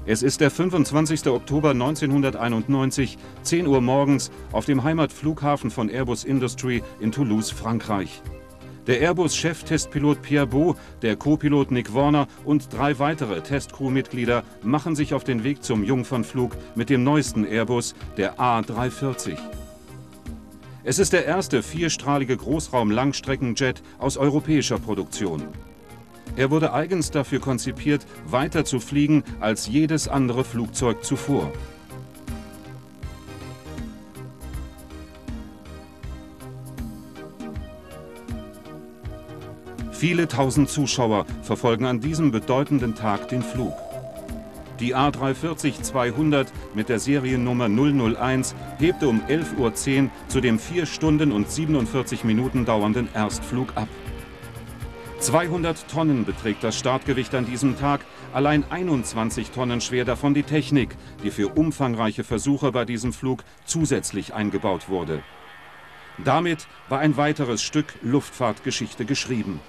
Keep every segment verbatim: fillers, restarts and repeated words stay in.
Es ist der fünfundzwanzigste Oktober neunzehnhunderteinundneunzig, zehn Uhr morgens auf dem Heimatflughafen von Airbus Industrie in Toulouse, Frankreich. Der Airbus-Chef-Testpilot Pierre Beau, der Co-Pilot Nick Warner und drei weitere Testcrew-Mitglieder machen sich auf den Weg zum Jungfernflug mit dem neuesten Airbus, der A drei vierzig. Es ist der erste vierstrahlige Großraum-Langstreckenjet aus europäischer Produktion. Er wurde eigens dafür konzipiert, weiter zu fliegen als jedes andere Flugzeug zuvor. Viele tausend Zuschauer verfolgen an diesem bedeutenden Tag den Flug. Die A drei vierzig zweihundert mit der Seriennummer null null eins hebte um elf Uhr zehn zu dem vier Stunden und siebenundvierzig Minuten dauernden Erstflug ab. zweihundert Tonnen beträgt das Startgewicht an diesem Tag, allein einundzwanzig Tonnen schwer davon die Technik, die für umfangreiche Versuche bei diesem Flug zusätzlich eingebaut wurde. Damit war ein weiteres Stück Luftfahrtgeschichte geschrieben.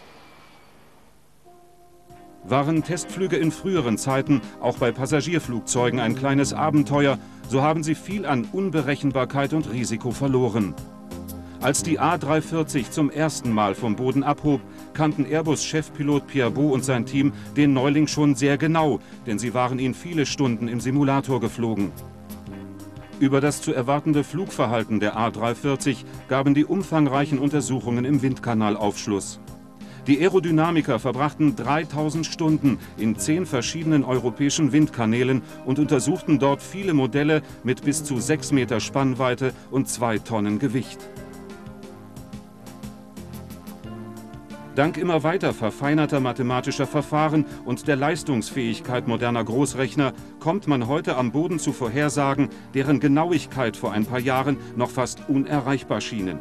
Waren Testflüge in früheren Zeiten auch bei Passagierflugzeugen ein kleines Abenteuer, so haben sie viel an Unberechenbarkeit und Risiko verloren. Als die A drei vierzig zum ersten Mal vom Boden abhob, kannten Airbus-Chefpilot Pierre Beau und sein Team den Neuling schon sehr genau, denn sie waren ihn viele Stunden im Simulator geflogen. Über das zu erwartende Flugverhalten der A drei vierzig gaben die umfangreichen Untersuchungen im Windkanal Aufschluss. Die Aerodynamiker verbrachten dreitausend Stunden in zehn verschiedenen europäischen Windkanälen und untersuchten dort viele Modelle mit bis zu sechs Meter Spannweite und zwei Tonnen Gewicht. Dank immer weiter verfeinerter mathematischer Verfahren und der Leistungsfähigkeit moderner Großrechner kommt man heute am Boden zu Vorhersagen, deren Genauigkeit vor ein paar Jahren noch fast unerreichbar schienen.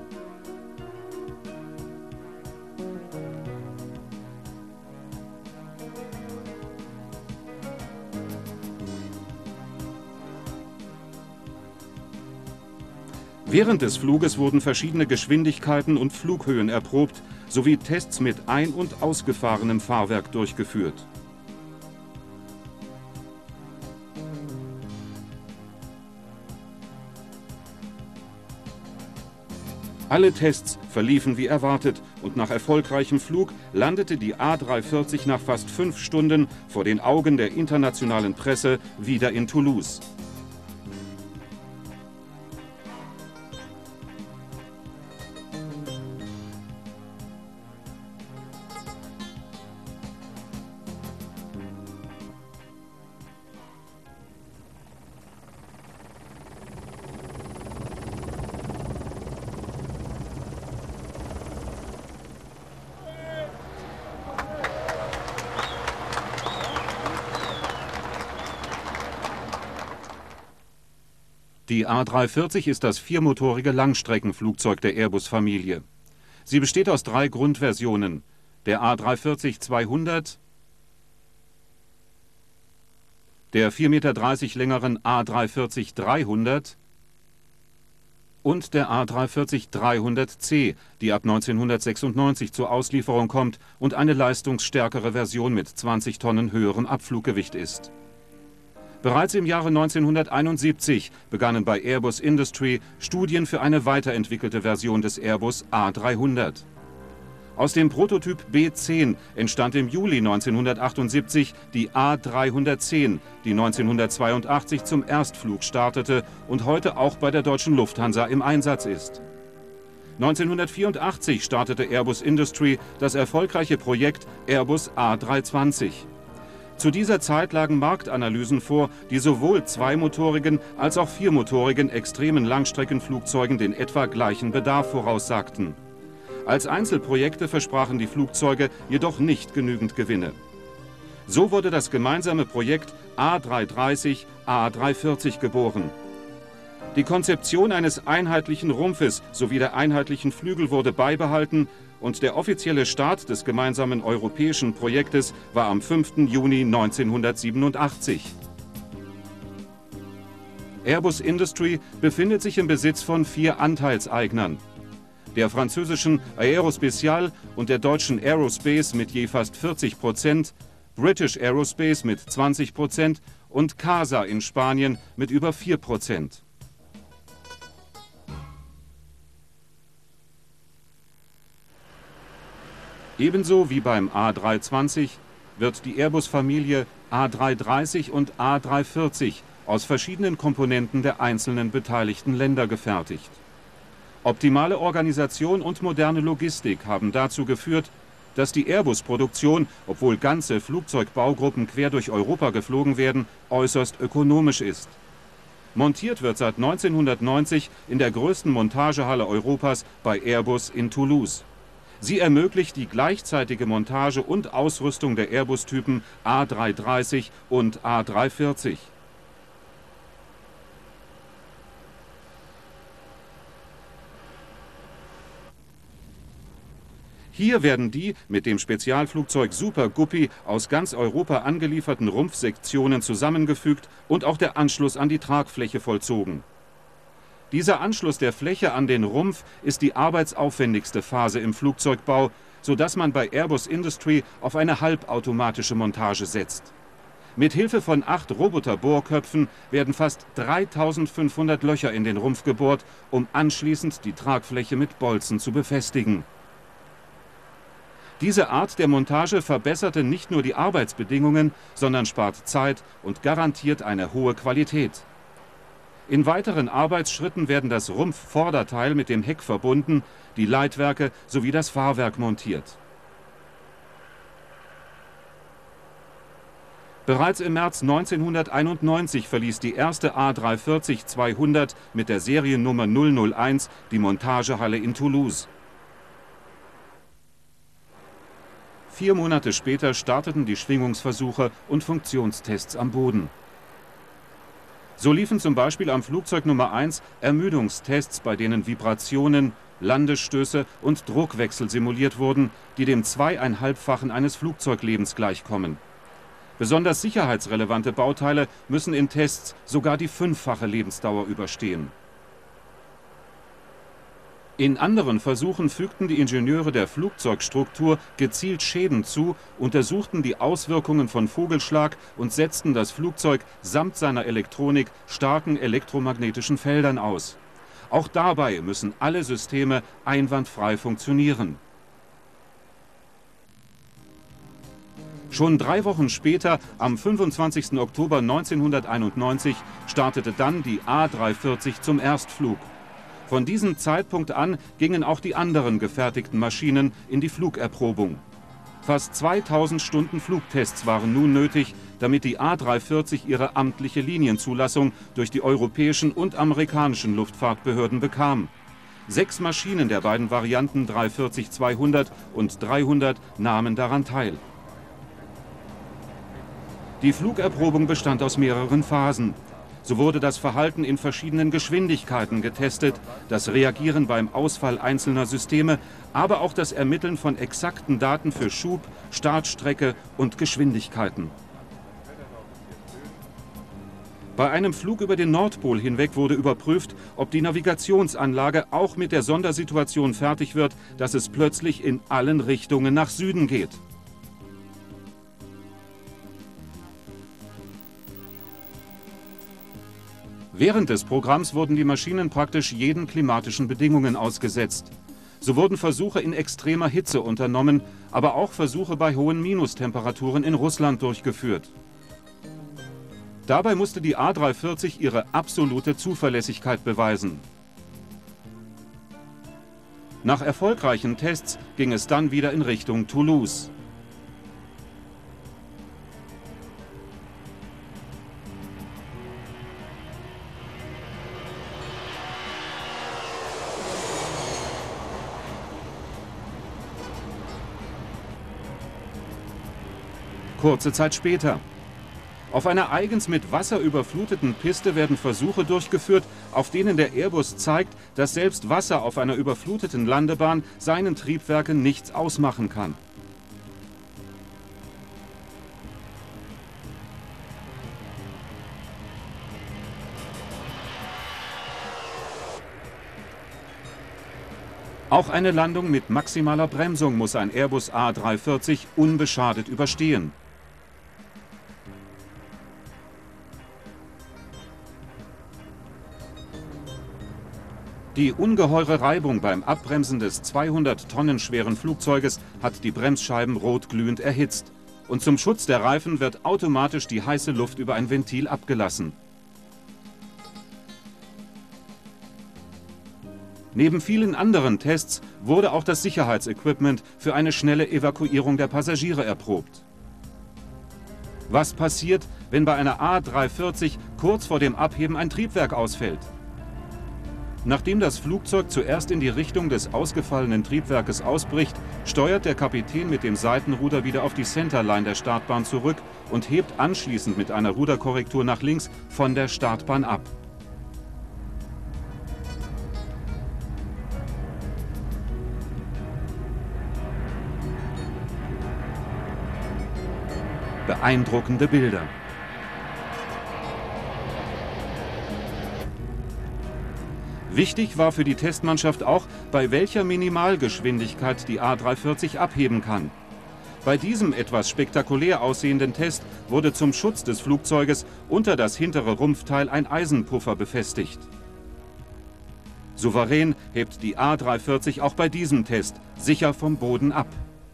Während des Fluges wurden verschiedene Geschwindigkeiten und Flughöhen erprobt, sowie Tests mit ein- und ausgefahrenem Fahrwerk durchgeführt. Alle Tests verliefen wie erwartet und nach erfolgreichem Flug landete die A drei vierzig nach fast fünf Stunden vor den Augen der internationalen Presse wieder in Toulouse. Die A drei vierzig ist das viermotorige Langstreckenflugzeug der Airbus-Familie. Sie besteht aus drei Grundversionen: der A drei vierzig zweihundert, der vier Meter dreißig längeren A drei vierzig dreihundert und der A drei vierzig dreihundert C, die ab neunzehnhundertsechsundneunzig zur Auslieferung kommt und eine leistungsstärkere Version mit zwanzig Tonnen höherem Abfluggewicht ist. Bereits im Jahre neunzehnhunderteinundsiebzig begannen bei Airbus Industrie Studien für eine weiterentwickelte Version des Airbus A dreihundert. Aus dem Prototyp B zehn entstand im Juli neunzehnhundertachtundsiebzig die A dreihundertzehn, die neunzehnhundertzweiundachtzig zum Erstflug startete und heute auch bei der Deutschen Lufthansa im Einsatz ist. neunzehnhundertvierundachtzig startete Airbus Industrie das erfolgreiche Projekt Airbus A dreihundertzwanzig. Zu dieser Zeit lagen Marktanalysen vor, die sowohl zweimotorigen als auch viermotorigen extremen Langstreckenflugzeugen den etwa gleichen Bedarf voraussagten. Als Einzelprojekte versprachen die Flugzeuge jedoch nicht genügend Gewinne. So wurde das gemeinsame Projekt A dreihundertdreißig A dreihundertvierzig geboren. Die Konzeption eines einheitlichen Rumpfes sowie der einheitlichen Flügel wurde beibehalten und der offizielle Start des gemeinsamen europäischen Projektes war am fünften Juni neunzehnhundertsiebenundachtzig. Airbus Industrie befindet sich im Besitz von vier Anteilseignern: der französischen Aerospatiale und der deutschen Aerospace mit je fast vierzig Prozent, British Aerospace mit zwanzig Prozent und CASA in Spanien mit über vier Prozent. Ebenso wie beim A dreihundertzwanzig wird die Airbus-Familie A dreihundertdreißig und A dreihundertvierzig aus verschiedenen Komponenten der einzelnen beteiligten Länder gefertigt. Optimale Organisation und moderne Logistik haben dazu geführt, dass die Airbus-Produktion, obwohl ganze Flugzeugbaugruppen quer durch Europa geflogen werden, äußerst ökonomisch ist. Montiert wird seit neunzehnhundertneunzig in der größten Montagehalle Europas bei Airbus in Toulouse. Sie ermöglicht die gleichzeitige Montage und Ausrüstung der Airbus-Typen A dreihundertdreißig und A dreihundertvierzig. Hier werden die mit dem Spezialflugzeug Super Guppy aus ganz Europa angelieferten Rumpfsektionen zusammengefügt und auch der Anschluss an die Tragfläche vollzogen. Dieser Anschluss der Fläche an den Rumpf ist die arbeitsaufwendigste Phase im Flugzeugbau, sodass man bei Airbus Industry auf eine halbautomatische Montage setzt. Mit Hilfe von acht Roboter-Bohrköpfen werden fast dreitausendfünfhundert Löcher in den Rumpf gebohrt, um anschließend die Tragfläche mit Bolzen zu befestigen. Diese Art der Montage verbesserte nicht nur die Arbeitsbedingungen, sondern spart Zeit und garantiert eine hohe Qualität. In weiteren Arbeitsschritten werden das Rumpfvorderteil mit dem Heck verbunden, die Leitwerke sowie das Fahrwerk montiert. Bereits im März neunzehnhunderteinundneunzig verließ die erste A dreihundertvierzig zweihundert mit der Seriennummer null null eins die Montagehalle in Toulouse. Vier Monate später starteten die Schwingungsversuche und Funktionstests am Boden. So liefen zum Beispiel am Flugzeug Nummer eins Ermüdungstests, bei denen Vibrationen, Landesstöße und Druckwechsel simuliert wurden, die dem zweieinhalbfachen eines Flugzeuglebens gleichkommen. Besonders sicherheitsrelevante Bauteile müssen in Tests sogar die fünffache Lebensdauer überstehen. In anderen Versuchen fügten die Ingenieure der Flugzeugstruktur gezielt Schäden zu, untersuchten die Auswirkungen von Vogelschlag und setzten das Flugzeug samt seiner Elektronik starken elektromagnetischen Feldern aus. Auch dabei müssen alle Systeme einwandfrei funktionieren. Schon drei Wochen später, am fünfundzwanzigsten Oktober neunzehnhunderteinundneunzig, startete dann die A dreihundertvierzig zum Erstflug. Von diesem Zeitpunkt an gingen auch die anderen gefertigten Maschinen in die Flugerprobung. Fast zweitausend Stunden Flugtests waren nun nötig, damit die A dreihundertvierzig ihre amtliche Linienzulassung durch die europäischen und amerikanischen Luftfahrtbehörden bekam. Sechs Maschinen der beiden Varianten dreihundertvierzig zweihundert und dreihundert nahmen daran teil. Die Flugerprobung bestand aus mehreren Phasen. So wurde das Verhalten in verschiedenen Geschwindigkeiten getestet, das Reagieren beim Ausfall einzelner Systeme, aber auch das Ermitteln von exakten Daten für Schub, Startstrecke und Geschwindigkeiten. Bei einem Flug über den Nordpol hinweg wurde überprüft, ob die Navigationsanlage auch mit der Sondersituation fertig wird, dass es plötzlich in allen Richtungen nach Süden geht. Während des Programms wurden die Maschinen praktisch jeden klimatischen Bedingungen ausgesetzt. So wurden Versuche in extremer Hitze unternommen, aber auch Versuche bei hohen Minustemperaturen in Russland durchgeführt. Dabei musste die A dreihundertvierzig ihre absolute Zuverlässigkeit beweisen. Nach erfolgreichen Tests ging es dann wieder in Richtung Toulouse. Kurze Zeit später. Auf einer eigens mit Wasser überfluteten Piste werden Versuche durchgeführt, auf denen der Airbus zeigt, dass selbst Wasser auf einer überfluteten Landebahn seinen Triebwerken nichts ausmachen kann. Auch eine Landung mit maximaler Bremsung muss ein Airbus A dreihundertvierzig unbeschadet überstehen. Die ungeheure Reibung beim Abbremsen des zweihundert Tonnen schweren Flugzeuges hat die Bremsscheiben rotglühend erhitzt. Und zum Schutz der Reifen wird automatisch die heiße Luft über ein Ventil abgelassen. Neben vielen anderen Tests wurde auch das Sicherheitsequipment für eine schnelle Evakuierung der Passagiere erprobt. Was passiert, wenn bei einer A drei vierzig kurz vor dem Abheben ein Triebwerk ausfällt? Nachdem das Flugzeug zuerst in die Richtung des ausgefallenen Triebwerkes ausbricht, steuert der Kapitän mit dem Seitenruder wieder auf die Centerline der Startbahn zurück und hebt anschließend mit einer Ruderkorrektur nach links von der Startbahn ab. Beeindruckende Bilder. Wichtig war für die Testmannschaft auch, bei welcher Minimalgeschwindigkeit die A drei vierzig abheben kann. Bei diesem etwas spektakulär aussehenden Test wurde zum Schutz des Flugzeuges unter das hintere Rumpfteil ein Eisenpuffer befestigt. Souverän hebt die A drei vierzig auch bei diesem Test sicher vom Boden ab.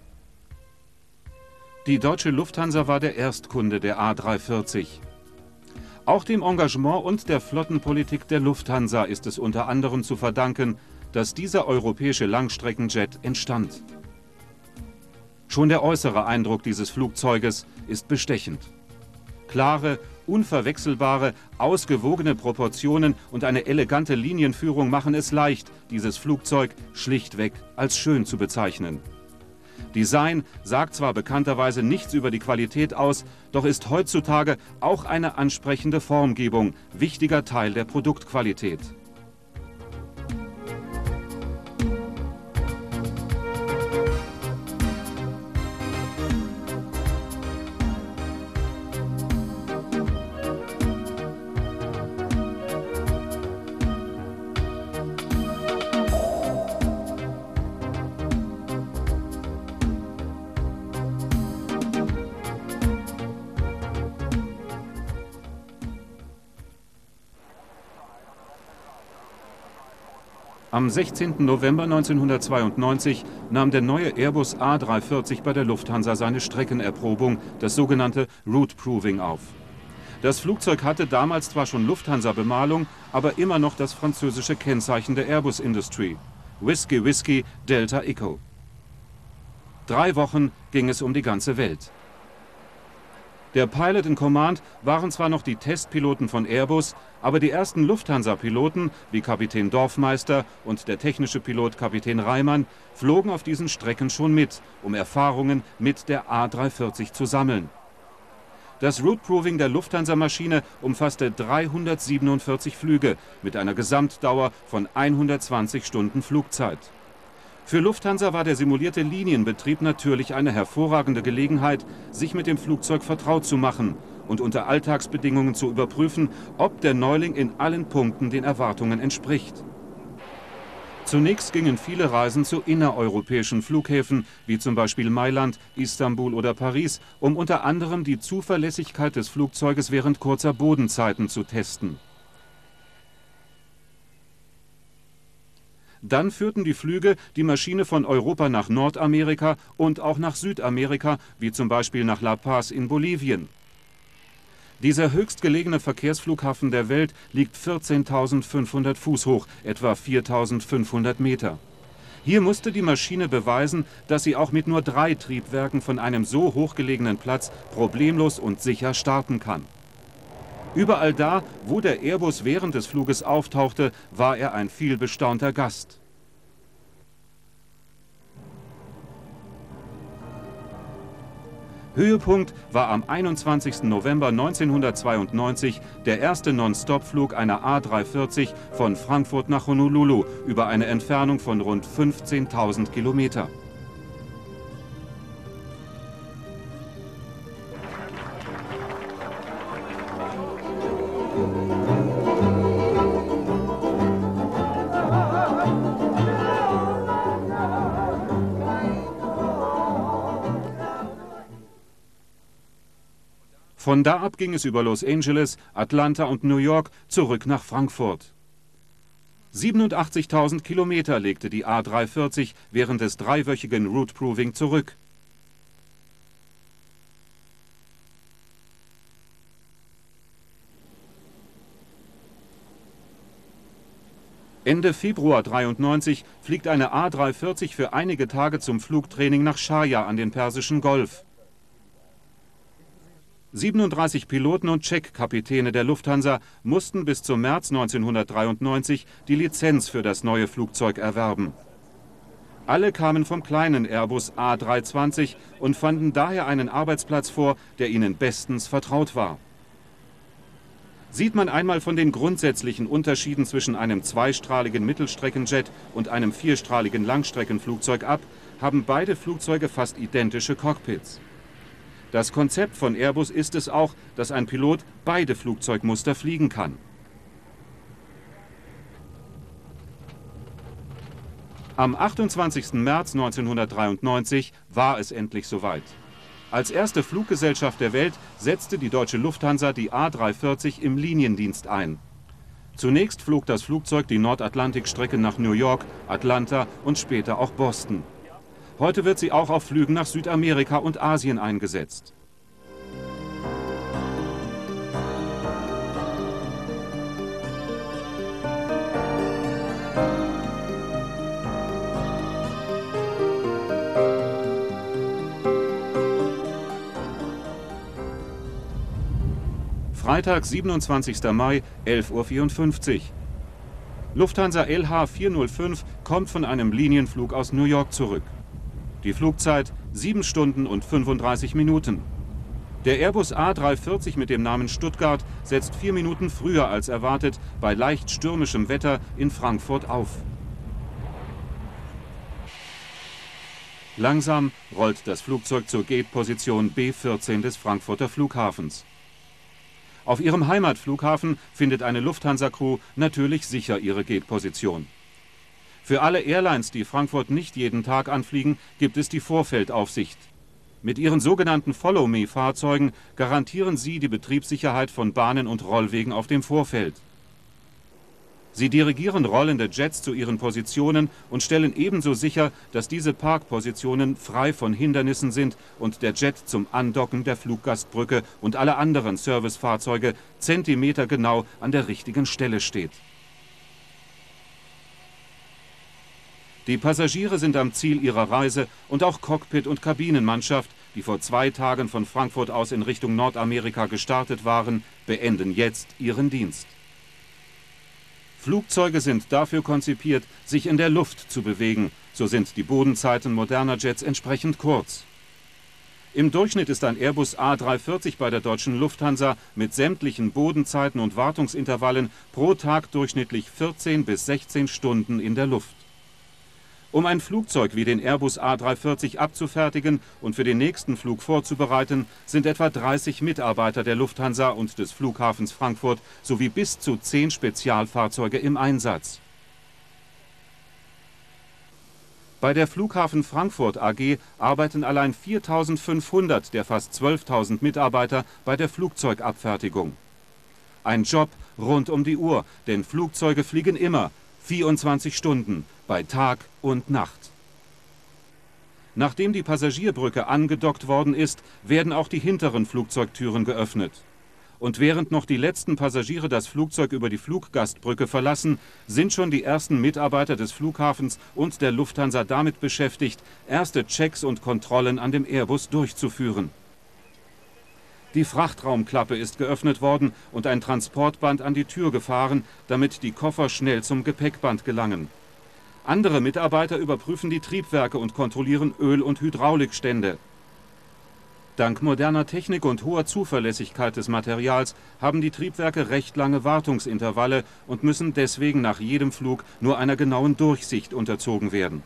Die deutsche Lufthansa war der Erstkunde der A drei vierzig. Auch dem Engagement und der Flottenpolitik der Lufthansa ist es unter anderem zu verdanken, dass dieser europäische Langstreckenjet entstand. Schon der äußere Eindruck dieses Flugzeuges ist bestechend. Klare, unverwechselbare, ausgewogene Proportionen und eine elegante Linienführung machen es leicht, dieses Flugzeug schlichtweg als schön zu bezeichnen. Design sagt zwar bekannterweise nichts über die Qualität aus, doch ist heutzutage auch eine ansprechende Formgebung wichtiger Teil der Produktqualität. Am sechzehnten November neunzehnhundertzweiundneunzig nahm der neue Airbus A drei vierzig bei der Lufthansa seine Streckenerprobung, das sogenannte Route Proving, auf. Das Flugzeug hatte damals zwar schon Lufthansa-Bemalung, aber immer noch das französische Kennzeichen der Airbus Industry: Whiskey Whiskey Delta Echo. Drei Wochen ging es um die ganze Welt. Der Pilot in Command waren zwar noch die Testpiloten von Airbus, aber die ersten Lufthansa-Piloten wie Kapitän Dorfmeister und der technische Pilot Kapitän Reimann flogen auf diesen Strecken schon mit, um Erfahrungen mit der A drei vierzig zu sammeln. Das Route Proving der Lufthansa-Maschine umfasste dreihundertsiebenundvierzig Flüge mit einer Gesamtdauer von hundertzwanzig Stunden Flugzeit. Für Lufthansa war der simulierte Linienbetrieb natürlich eine hervorragende Gelegenheit, sich mit dem Flugzeug vertraut zu machen und unter Alltagsbedingungen zu überprüfen, ob der Neuling in allen Punkten den Erwartungen entspricht. Zunächst gingen viele Reisen zu innereuropäischen Flughäfen, wie zum Beispiel Mailand, Istanbul oder Paris, um unter anderem die Zuverlässigkeit des Flugzeuges während kurzer Bodenzeiten zu testen. Dann führten die Flüge die Maschine von Europa nach Nordamerika und auch nach Südamerika, wie zum Beispiel nach La Paz in Bolivien. Dieser höchstgelegene Verkehrsflughafen der Welt liegt vierzehntausendfünfhundert Fuß hoch, etwa viertausendfünfhundert Meter. Hier musste die Maschine beweisen, dass sie auch mit nur drei Triebwerken von einem so hochgelegenen Platz problemlos und sicher starten kann. Überall da, wo der Airbus während des Fluges auftauchte, war er ein vielbestaunter Gast. Höhepunkt war am einundzwanzigsten November neunzehnhundertzweiundneunzig der erste Non-Stop-Flug einer A drei vierzig von Frankfurt nach Honolulu über eine Entfernung von rund fünfzehntausend Kilometer. Von da ab ging es über Los Angeles, Atlanta und New York zurück nach Frankfurt. siebenundachtzigtausend Kilometer legte die A dreihundertvierzig während des dreiwöchigen Route Proving zurück. Ende Februar dreiundneunzig fliegt eine A dreihundertvierzig für einige Tage zum Flugtraining nach Sharjah an den Persischen Golf. siebenunddreißig Piloten und Check-Kapitäne der Lufthansa mussten bis zum März neunzehnhundertdreiundneunzig die Lizenz für das neue Flugzeug erwerben. Alle kamen vom kleinen Airbus A dreihundertzwanzig und fanden daher einen Arbeitsplatz vor, der ihnen bestens vertraut war. Sieht man einmal von den grundsätzlichen Unterschieden zwischen einem zweistrahligen Mittelstreckenjet und einem vierstrahligen Langstreckenflugzeug ab, haben beide Flugzeuge fast identische Cockpits. Das Konzept von Airbus ist es auch, dass ein Pilot beide Flugzeugmuster fliegen kann. Am achtundzwanzigsten März neunzehnhundertdreiundneunzig war es endlich soweit. Als erste Fluggesellschaft der Welt setzte die deutsche Lufthansa die A dreihundertvierzig im Liniendienst ein. Zunächst flog das Flugzeug die Nordatlantikstrecke nach New York, Atlanta und später auch Boston. Heute wird sie auch auf Flügen nach Südamerika und Asien eingesetzt. Freitag, siebenundzwanzigster Mai, elf Uhr vierundfünfzig. Lufthansa L H vierhundertfünf kommt von einem Linienflug aus New York zurück. Die Flugzeit sieben Stunden und fünfunddreißig Minuten. Der Airbus A dreihundertvierzig mit dem Namen Stuttgart setzt vier Minuten früher als erwartet bei leicht stürmischem Wetter in Frankfurt auf. Langsam rollt das Flugzeug zur Gate-Position B vierzehn des Frankfurter Flughafens. Auf ihrem Heimatflughafen findet eine Lufthansa-Crew natürlich sicher ihre Gate-Position. Für alle Airlines, die Frankfurt nicht jeden Tag anfliegen, gibt es die Vorfeldaufsicht. Mit ihren sogenannten Follow-Me-Fahrzeugen garantieren sie die Betriebssicherheit von Bahnen und Rollwegen auf dem Vorfeld. Sie dirigieren rollende Jets zu ihren Positionen und stellen ebenso sicher, dass diese Parkpositionen frei von Hindernissen sind und der Jet zum Andocken der Fluggastbrücke und aller anderen Servicefahrzeuge zentimetergenau an der richtigen Stelle steht. Die Passagiere sind am Ziel ihrer Reise und auch Cockpit- und Kabinenmannschaft, die vor zwei Tagen von Frankfurt aus in Richtung Nordamerika gestartet waren, beenden jetzt ihren Dienst. Flugzeuge sind dafür konzipiert, sich in der Luft zu bewegen, so sind die Bodenzeiten moderner Jets entsprechend kurz. Im Durchschnitt ist ein Airbus A dreihundertvierzig bei der deutschen Lufthansa mit sämtlichen Bodenzeiten und Wartungsintervallen pro Tag durchschnittlich vierzehn bis sechzehn Stunden in der Luft. Um ein Flugzeug wie den Airbus A dreihundertvierzig abzufertigen und für den nächsten Flug vorzubereiten, sind etwa dreißig Mitarbeiter der Lufthansa und des Flughafens Frankfurt sowie bis zu zehn Spezialfahrzeuge im Einsatz. Bei der Flughafen Frankfurt A G arbeiten allein viertausendfünfhundert der fast zwölftausend Mitarbeiter bei der Flugzeugabfertigung. Ein Job rund um die Uhr, denn Flugzeuge fliegen immer, vierundzwanzig Stunden, bei Tag und Nacht. Nachdem die Passagierbrücke angedockt worden ist, werden auch die hinteren Flugzeugtüren geöffnet. Und während noch die letzten Passagiere das Flugzeug über die Fluggastbrücke verlassen, sind schon die ersten Mitarbeiter des Flughafens und der Lufthansa damit beschäftigt, erste Checks und Kontrollen an dem Airbus durchzuführen. Die Frachtraumklappe ist geöffnet worden und ein Transportband an die Tür gefahren, damit die Koffer schnell zum Gepäckband gelangen. Andere Mitarbeiter überprüfen die Triebwerke und kontrollieren Öl- und Hydraulikstände. Dank moderner Technik und hoher Zuverlässigkeit des Materials haben die Triebwerke recht lange Wartungsintervalle und müssen deswegen nach jedem Flug nur einer genauen Durchsicht unterzogen werden.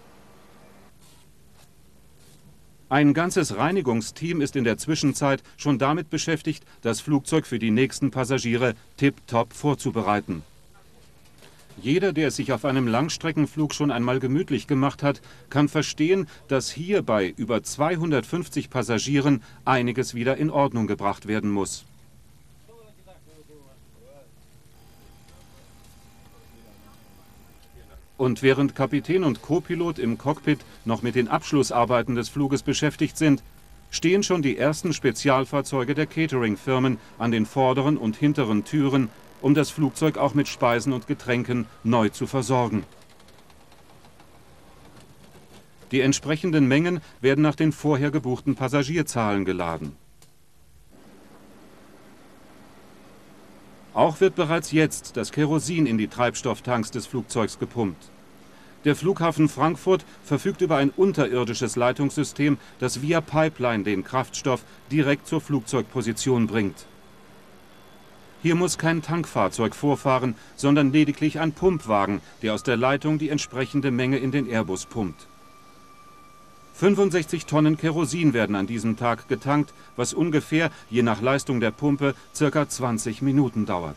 Ein ganzes Reinigungsteam ist in der Zwischenzeit schon damit beschäftigt, das Flugzeug für die nächsten Passagiere tipptopp vorzubereiten. Jeder, der es sich auf einem Langstreckenflug schon einmal gemütlich gemacht hat, kann verstehen, dass hier bei über zweihundertfünfzig Passagieren einiges wieder in Ordnung gebracht werden muss. Und während Kapitän und Co-Pilot im Cockpit noch mit den Abschlussarbeiten des Fluges beschäftigt sind, stehen schon die ersten Spezialfahrzeuge der Catering-Firmen an den vorderen und hinteren Türen, um das Flugzeug auch mit Speisen und Getränken neu zu versorgen. Die entsprechenden Mengen werden nach den vorher gebuchten Passagierzahlen geladen. Auch wird bereits jetzt das Kerosin in die Treibstofftanks des Flugzeugs gepumpt. Der Flughafen Frankfurt verfügt über ein unterirdisches Leitungssystem, das via Pipeline den Kraftstoff direkt zur Flugzeugposition bringt. Hier muss kein Tankfahrzeug vorfahren, sondern lediglich ein Pumpwagen, der aus der Leitung die entsprechende Menge in den Airbus pumpt. fünfundsechzig Tonnen Kerosin werden an diesem Tag getankt, was ungefähr, je nach Leistung der Pumpe, circa zwanzig Minuten dauert.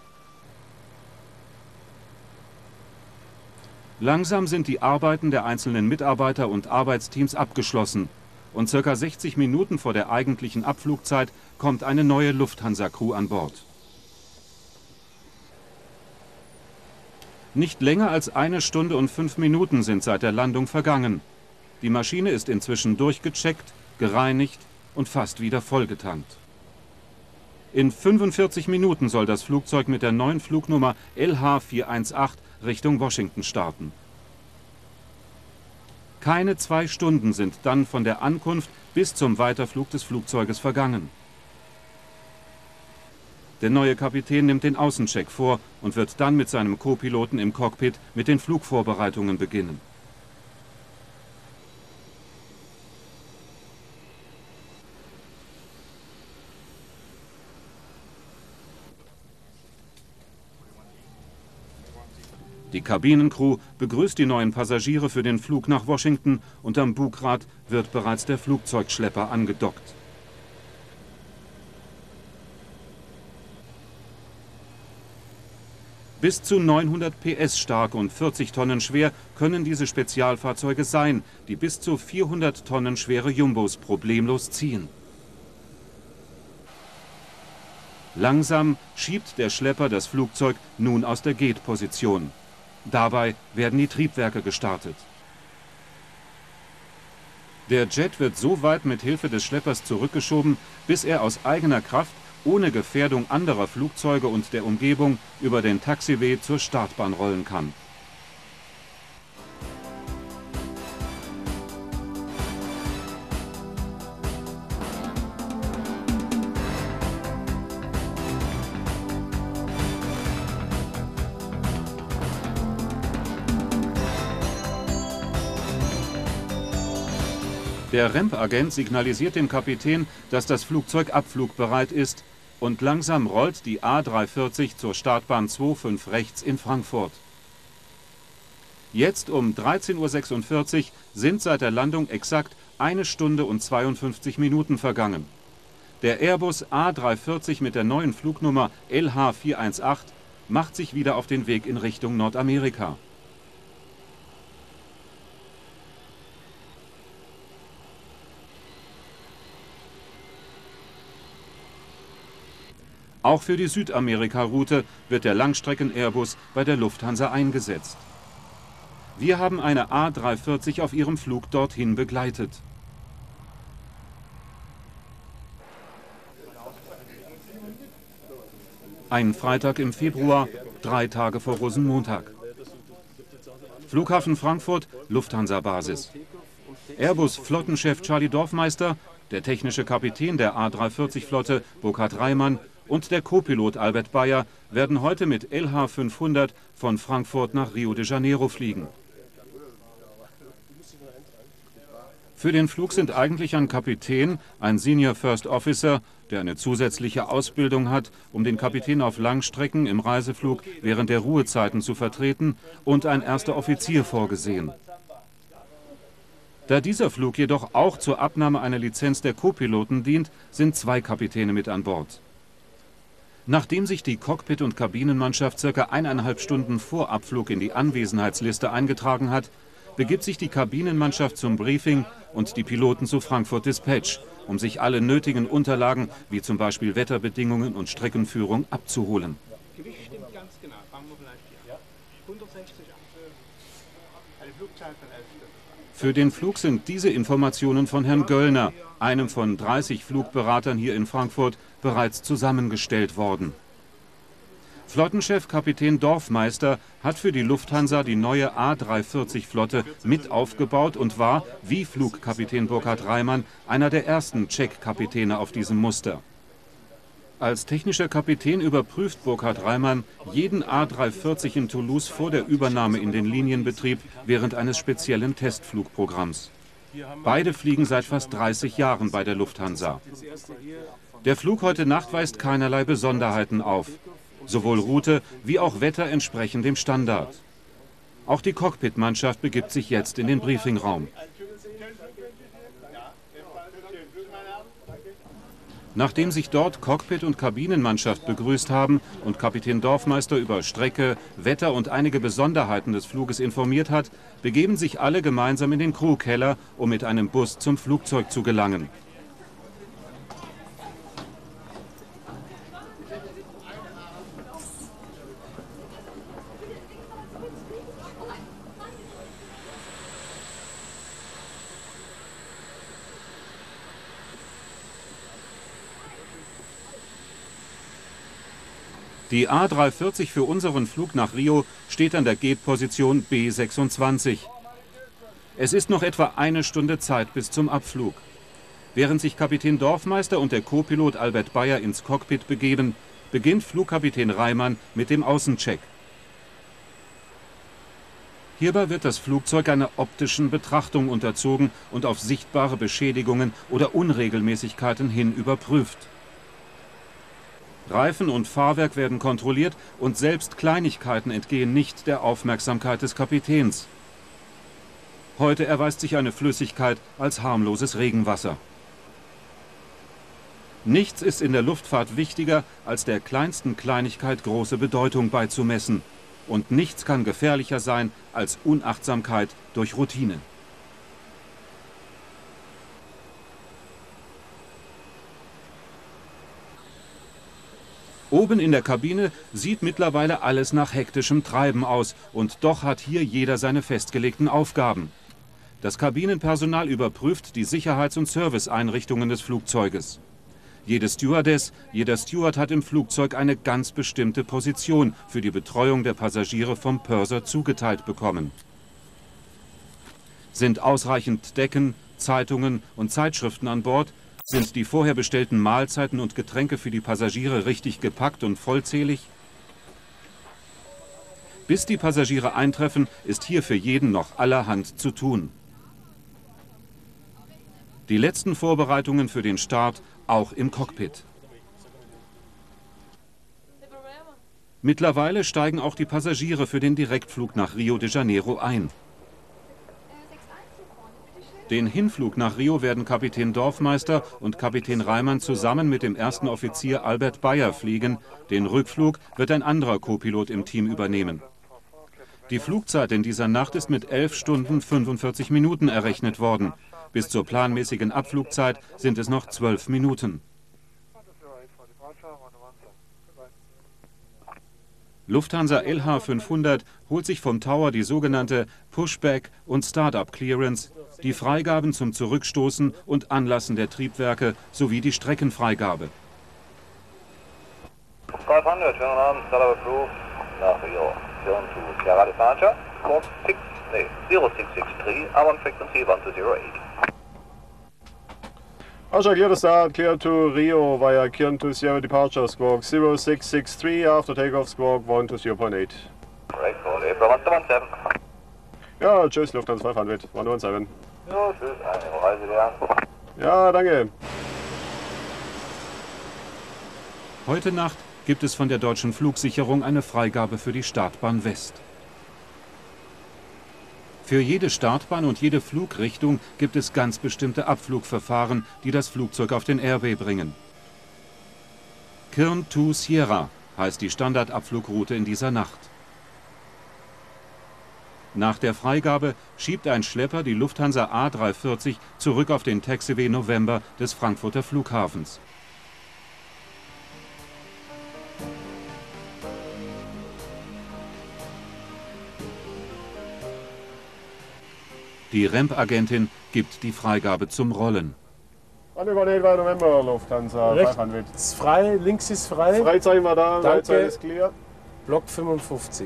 Langsam sind die Arbeiten der einzelnen Mitarbeiter und Arbeitsteams abgeschlossen und circa sechzig Minuten vor der eigentlichen Abflugzeit kommt eine neue Lufthansa-Crew an Bord. Nicht länger als eine Stunde und fünf Minuten sind seit der Landung vergangen. Die Maschine ist inzwischen durchgecheckt, gereinigt und fast wieder vollgetankt. In fünfundvierzig Minuten soll das Flugzeug mit der neuen Flugnummer L H vier eins acht Richtung Washington starten. Keine zwei Stunden sind dann von der Ankunft bis zum Weiterflug des Flugzeuges vergangen. Der neue Kapitän nimmt den Außencheck vor und wird dann mit seinem Co-Piloten im Cockpit mit den Flugvorbereitungen beginnen. Die Kabinencrew begrüßt die neuen Passagiere für den Flug nach Washington und am Bugrad wird bereits der Flugzeugschlepper angedockt. Bis zu neunhundert P S stark und vierzig Tonnen schwer können diese Spezialfahrzeuge sein, die bis zu vierhundert Tonnen schwere Jumbos problemlos ziehen. Langsam schiebt der Schlepper das Flugzeug nun aus der Gate-Position. Dabei werden die Triebwerke gestartet. Der Jet wird so weit mit Hilfe des Schleppers zurückgeschoben, bis er aus eigener Kraft, ohne Gefährdung anderer Flugzeuge und der Umgebung, über den Taxiway zur Startbahn rollen kann. Der Ramp-Agent signalisiert dem Kapitän, dass das Flugzeug abflugbereit ist, und langsam rollt die A dreihundertvierzig zur Startbahn zwei fünf rechts in Frankfurt. Jetzt um dreizehn Uhr sechsundvierzig sind seit der Landung exakt eine Stunde und zweiundfünfzig Minuten vergangen. Der Airbus A dreihundertvierzig mit der neuen Flugnummer L H vier eins acht macht sich wieder auf den Weg in Richtung Nordamerika. Auch für die Südamerika-Route wird der Langstrecken-Airbus bei der Lufthansa eingesetzt. Wir haben eine A dreihundertvierzig auf ihrem Flug dorthin begleitet. Ein Freitag im Februar, drei Tage vor Rosenmontag. Flughafen Frankfurt, Lufthansa-Basis. Airbus-Flottenchef Charlie Dorfmeister, der technische Kapitän der A dreihundertvierzig-Flotte Burkhard Reimann und der Co-Pilot Albert Bayer werden heute mit L H fünfhundert von Frankfurt nach Rio de Janeiro fliegen. Für den Flug sind eigentlich ein Kapitän, ein Senior First Officer, der eine zusätzliche Ausbildung hat, um den Kapitän auf Langstrecken im Reiseflug während der Ruhezeiten zu vertreten, und ein erster Offizier vorgesehen. Da dieser Flug jedoch auch zur Abnahme einer Lizenz der Co-Piloten dient, sind zwei Kapitäne mit an Bord. Nachdem sich die Cockpit- und Kabinenmannschaft circa eineinhalb Stunden vor Abflug in die Anwesenheitsliste eingetragen hat, begibt sich die Kabinenmannschaft zum Briefing und die Piloten zu Frankfurt Dispatch, um sich alle nötigen Unterlagen, wie zum Beispiel Wetterbedingungen und Streckenführung, abzuholen. Für den Flug sind diese Informationen von Herrn Göllner, einem von dreißig Flugberatern hier in Frankfurt, bereits zusammengestellt worden. Flottenchef Kapitän Dorfmeister hat für die Lufthansa die neue A drei vierzig Flotte mit aufgebaut und war, wie Flugkapitän Burkhard Reimann, einer der ersten Check-Kapitäne auf diesem Muster. Als technischer Kapitän überprüft Burkhard Reimann jeden A drei vierzig in Toulouse vor der Übernahme in den Linienbetrieb während eines speziellen Testflugprogramms. Beide fliegen seit fast dreißig Jahren bei der Lufthansa. Der Flug heute Nacht weist keinerlei Besonderheiten auf. Sowohl Route wie auch Wetter entsprechen dem Standard. Auch die Cockpitmannschaft begibt sich jetzt in den Briefingraum. Nachdem sich dort Cockpit und Kabinenmannschaft begrüßt haben und Kapitän Dorfmeister über Strecke, Wetter und einige Besonderheiten des Fluges informiert hat, begeben sich alle gemeinsam in den Crewkeller, um mit einem Bus zum Flugzeug zu gelangen. Die A drei vierzig für unseren Flug nach Rio steht an der Gate-Position B sechsundzwanzig. Es ist noch etwa eine Stunde Zeit bis zum Abflug. Während sich Kapitän Dorfmeister und der Co-Pilot Albert Bayer ins Cockpit begeben, beginnt Flugkapitän Reimann mit dem Außencheck. Hierbei wird das Flugzeug einer optischen Betrachtung unterzogen und auf sichtbare Beschädigungen oder Unregelmäßigkeiten hin überprüft. Reifen und Fahrwerk werden kontrolliert und selbst Kleinigkeiten entgehen nicht der Aufmerksamkeit des Kapitäns. Heute erweist sich eine Flüssigkeit als harmloses Regenwasser. Nichts ist in der Luftfahrt wichtiger, als der kleinsten Kleinigkeit große Bedeutung beizumessen. Und nichts kann gefährlicher sein als Unachtsamkeit durch Routine. Oben in der Kabine sieht mittlerweile alles nach hektischem Treiben aus und doch hat hier jeder seine festgelegten Aufgaben. Das Kabinenpersonal überprüft die Sicherheits- und Serviceeinrichtungen des Flugzeuges. Jede Stewardess, jeder Steward hat im Flugzeug eine ganz bestimmte Position für die Betreuung der Passagiere vom Purser zugeteilt bekommen. Sind ausreichend Decken, Zeitungen und Zeitschriften an Bord? Sind die vorher bestellten Mahlzeiten und Getränke für die Passagiere richtig gepackt und vollzählig? Bis die Passagiere eintreffen, ist hier für jeden noch allerhand zu tun. Die letzten Vorbereitungen für den Start auch im Cockpit. Mittlerweile steigen auch die Passagiere für den Direktflug nach Rio de Janeiro ein. Den Hinflug nach Rio werden Kapitän Dorfmeister und Kapitän Reimann zusammen mit dem ersten Offizier Albert Bayer fliegen. Den Rückflug wird ein anderer Co-Pilot im Team übernehmen. Die Flugzeit in dieser Nacht ist mit elf Stunden fünfundvierzig Minuten errechnet worden. Bis zur planmäßigen Abflugzeit sind es noch zwölf Minuten. Lufthansa L H fünfhundert holt sich vom Tower die sogenannte Pushback- und Startup-Clearance, die Freigaben zum Zurückstoßen und Anlassen der Triebwerke sowie die Streckenfreigabe. fünfhundert, schönen Abend, Startup approved, nach Rio, turn to Sierra Departure, Squawk six, nee, zero six six three, R one frequency one two zero eight. Osha, clear to start, clear to Rio via Kirn to Sierra Departure, Squawk zero six six three, after takeoff Squawk one to zero point eight. Correct, call April one one seven. Ja, tschüss, Lufthansa fünfhundert, one one seven. Ja, tschüss, eine Reise der. Ja, danke. Heute Nacht gibt es von der Deutschen Flugsicherung eine Freigabe für die Startbahn West. Für jede Startbahn und jede Flugrichtung gibt es ganz bestimmte Abflugverfahren, die das Flugzeug auf den Airway bringen. Kirn to Sierra heißt die Standardabflugroute in dieser Nacht. Nach der Freigabe schiebt ein Schlepper die Lufthansa A drei vierzig zurück auf den Taxiway November des Frankfurter Flughafens. Die Ramp-Agentin gibt die Freigabe zum Rollen. November, Lufthansa. Rechts frei, links ist frei. Freizeichen war da, Danke. ist clear. Block fünfundfünfzig.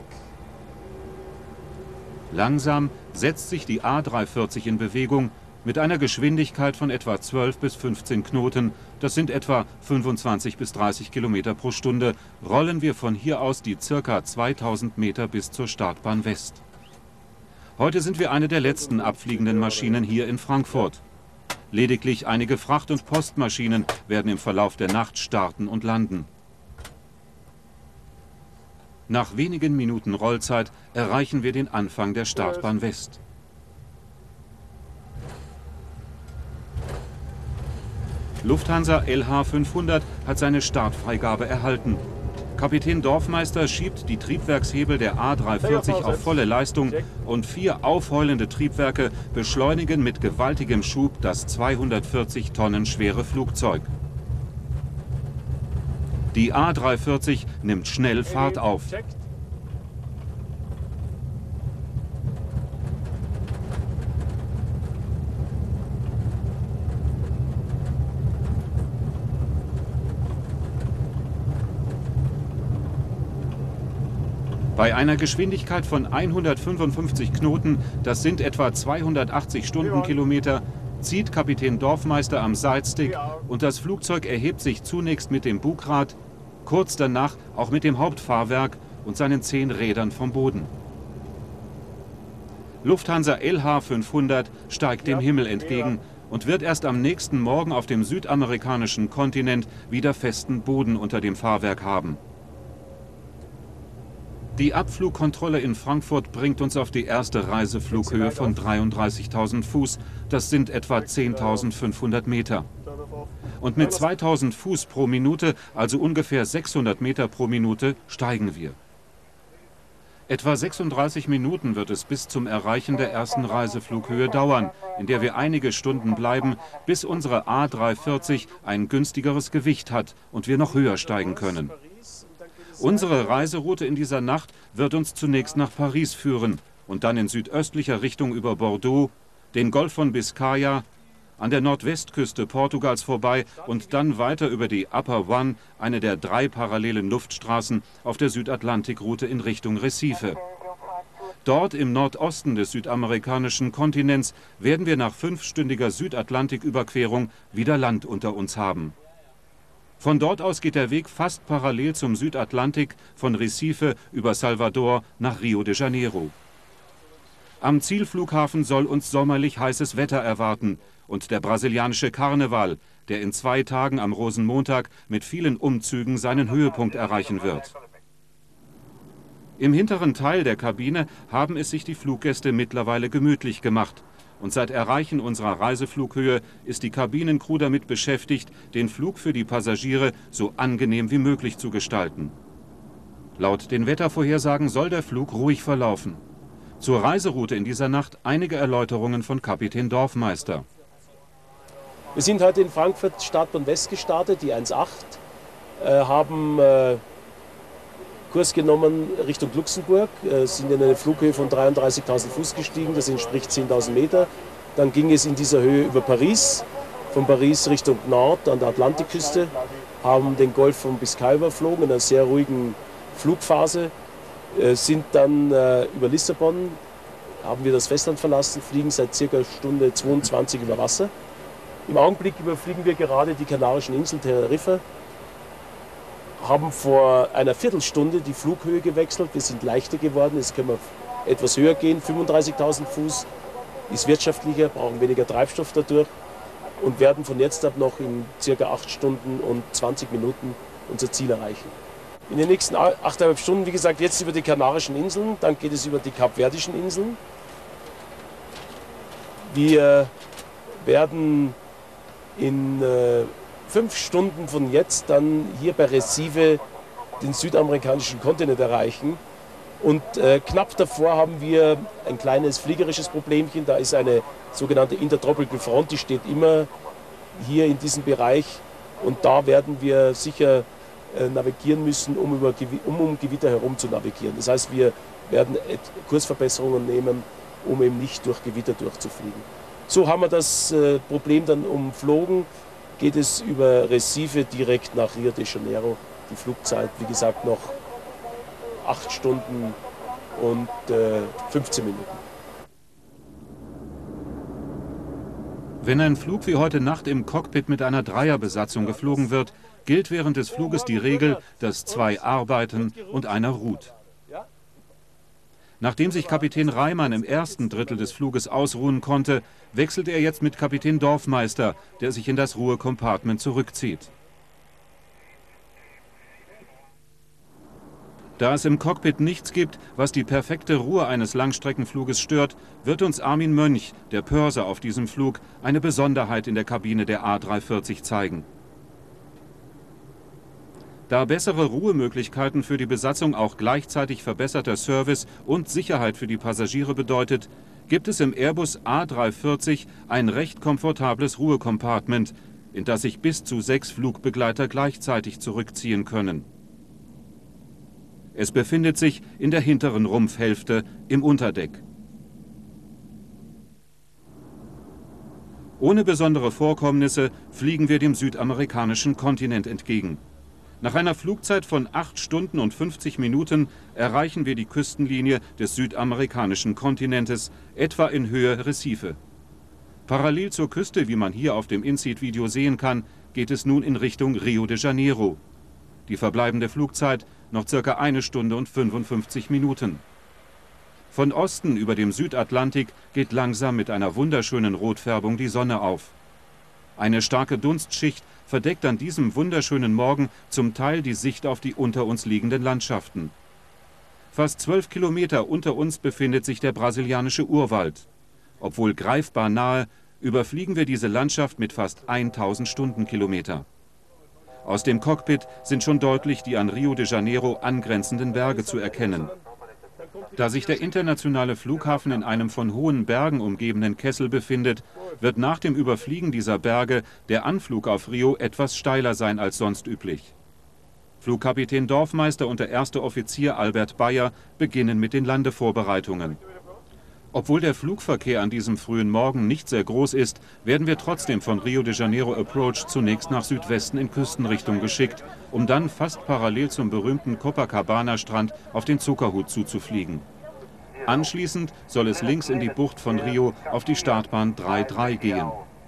Langsam setzt sich die A dreihundertvierzig in Bewegung mit einer Geschwindigkeit von etwa zwölf bis fünfzehn Knoten. Das sind etwa fünfundzwanzig bis dreißig Kilometer pro Stunde. Rollen wir von hier aus die ca. zweitausend Meter bis zur Startbahn West. Heute sind wir eine der letzten abfliegenden Maschinen hier in Frankfurt. Lediglich einige Fracht- und Postmaschinen werden im Verlauf der Nacht starten und landen. Nach wenigen Minuten Rollzeit erreichen wir den Anfang der Startbahn West. Lufthansa L H fünfhundert hat seine Startfreigabe erhalten. Kapitän Dorfmeister schiebt die Triebwerkshebel der A dreihundertvierzig auf volle Leistung und vier aufheulende Triebwerke beschleunigen mit gewaltigem Schub das zweihundertvierzig Tonnen schwere Flugzeug. Die A dreihundertvierzig nimmt schnell Fahrt auf. Bei einer Geschwindigkeit von hundertfünfundfünfzig Knoten, das sind etwa zweihundertachtzig Stundenkilometer, zieht Kapitän Dorfmeister am Sidestick und das Flugzeug erhebt sich zunächst mit dem Bugrad, kurz danach auch mit dem Hauptfahrwerk und seinen zehn Rädern vom Boden. Lufthansa L H fünfhundert steigt dem Himmel entgegen und wird erst am nächsten Morgen auf dem südamerikanischen Kontinent wieder festen Boden unter dem Fahrwerk haben. Die Abflugkontrolle in Frankfurt bringt uns auf die erste Reiseflughöhe von dreiunddreißigtausend Fuß. Das sind etwa zehntausendfünfhundert Meter. Und mit zweitausend Fuß pro Minute, also ungefähr sechshundert Meter pro Minute, steigen wir. Etwa sechsunddreißig Minuten wird es bis zum Erreichen der ersten Reiseflughöhe dauern, in der wir einige Stunden bleiben, bis unsere A dreihundertvierzig ein günstigeres Gewicht hat und wir noch höher steigen können. Unsere Reiseroute in dieser Nacht wird uns zunächst nach Paris führen und dann in südöstlicher Richtung über Bordeaux, den Golf von Biskaya, an der Nordwestküste Portugals vorbei und dann weiter über die Upper One, eine der drei parallelen Luftstraßen auf der Südatlantikroute in Richtung Recife. Dort im Nordosten des südamerikanischen Kontinents werden wir nach fünfstündiger Südatlantiküberquerung wieder Land unter uns haben. Von dort aus geht der Weg fast parallel zum Südatlantik von Recife über Salvador nach Rio de Janeiro. Am Zielflughafen soll uns sommerlich heißes Wetter erwarten und der brasilianische Karneval, der in zwei Tagen am Rosenmontag mit vielen Umzügen seinen Höhepunkt erreichen wird. Im hinteren Teil der Kabine haben es sich die Fluggäste mittlerweile gemütlich gemacht. Und seit Erreichen unserer Reiseflughöhe ist die Kabinencrew damit beschäftigt, den Flug für die Passagiere so angenehm wie möglich zu gestalten. Laut den Wettervorhersagen soll der Flug ruhig verlaufen. Zur Reiseroute in dieser Nacht einige Erläuterungen von Kapitän Dorfmeister. Wir sind heute in Frankfurt Startbahn West gestartet, die eins acht, äh, haben äh, Kurs genommen Richtung Luxemburg, äh, sind in eine Flughöhe von dreiunddreißigtausend Fuß gestiegen, das entspricht zehntausend Meter. Dann ging es in dieser Höhe über Paris, von Paris Richtung Nord an der Atlantikküste, haben den Golf von Biskaya überflogen in einer sehr ruhigen Flugphase, äh, sind dann äh, über Lissabon, haben wir das Festland verlassen, fliegen seit circa Stunde zweiundzwanzig über Wasser. Im Augenblick überfliegen wir gerade die Kanarischen Inseln Teneriffa, haben vor einer Viertelstunde die Flughöhe gewechselt. Wir sind leichter geworden, jetzt können wir etwas höher gehen, fünfunddreißigtausend Fuß, ist wirtschaftlicher, brauchen weniger Treibstoff dadurch und werden von jetzt ab noch in circa acht Stunden und zwanzig Minuten unser Ziel erreichen. In den nächsten achteinhalb Stunden, wie gesagt, jetzt über die Kanarischen Inseln, dann geht es über die Kapverdischen Inseln. Wir werden in äh, fünf Stunden von jetzt dann hier bei Recife den südamerikanischen Kontinent erreichen. Und äh, knapp davor haben wir ein kleines fliegerisches Problemchen. Da ist eine sogenannte Intertropical Front, die steht immer hier in diesem Bereich. Und da werden wir sicher äh, navigieren müssen, um, über, um um Gewitter herum zu navigieren. Das heißt, wir werden Kursverbesserungen nehmen um eben nicht durch Gewitter durchzufliegen. So haben wir das äh, Problem dann umflogen, geht es über Recife direkt nach Rio de Janeiro. Die Flugzeit, wie gesagt, noch acht Stunden und äh, fünfzehn Minuten. Wenn ein Flug wie heute Nacht im Cockpit mit einer Dreierbesatzung geflogen wird, gilt während des Fluges die Regel, dass zwei arbeiten und einer ruht. Nachdem sich Kapitän Reimann im ersten Drittel des Fluges ausruhen konnte, wechselt er jetzt mit Kapitän Dorfmeister, der sich in das Ruhecompartment zurückzieht. Da es im Cockpit nichts gibt, was die perfekte Ruhe eines Langstreckenfluges stört, wird uns Armin Mönch, der Purser auf diesem Flug, eine Besonderheit in der Kabine der A drei vierzig zeigen. Da bessere Ruhemöglichkeiten für die Besatzung auch gleichzeitig verbesserter Service und Sicherheit für die Passagiere bedeutet, gibt es im Airbus A drei vierzig ein recht komfortables Ruhecompartment, in das sich bis zu sechs Flugbegleiter gleichzeitig zurückziehen können. Es befindet sich in der hinteren Rumpfhälfte im Unterdeck. Ohne besondere Vorkommnisse fliegen wir dem südamerikanischen Kontinent entgegen. Nach einer Flugzeit von acht Stunden und fünfzig Minuten erreichen wir die Küstenlinie des südamerikanischen Kontinentes, etwa in Höhe Recife. Parallel zur Küste, wie man hier auf dem In-Seat-Video sehen kann, geht es nun in Richtung Rio de Janeiro. Die verbleibende Flugzeit noch circa eine Stunde und fünfundfünfzig Minuten. Von Osten über dem Südatlantik geht langsam mit einer wunderschönen Rotfärbung die Sonne auf. Eine starke Dunstschicht verdeckt an diesem wunderschönen Morgen zum Teil die Sicht auf die unter uns liegenden Landschaften. Fast zwölf Kilometer unter uns befindet sich der brasilianische Urwald. Obwohl greifbar nahe, überfliegen wir diese Landschaft mit fast tausend Stundenkilometer. Aus dem Cockpit sind schon deutlich die an Rio de Janeiro angrenzenden Berge zu erkennen. Da sich der internationale Flughafen in einem von hohen Bergen umgebenen Kessel befindet, wird nach dem Überfliegen dieser Berge der Anflug auf Rio etwas steiler sein als sonst üblich. Flugkapitän Dorfmeister und der erste Offizier Albert Bayer beginnen mit den Landevorbereitungen. Obwohl der Flugverkehr an diesem frühen Morgen nicht sehr groß ist, werden wir trotzdem von Rio de Janeiro Approach zunächst nach Südwesten in Küstenrichtung geschickt, um dann fast parallel zum berühmten Copacabana-Strand auf den Zuckerhut zuzufliegen. Anschließend soll es links in die Bucht von Rio auf die Startbahn drei drei gehen.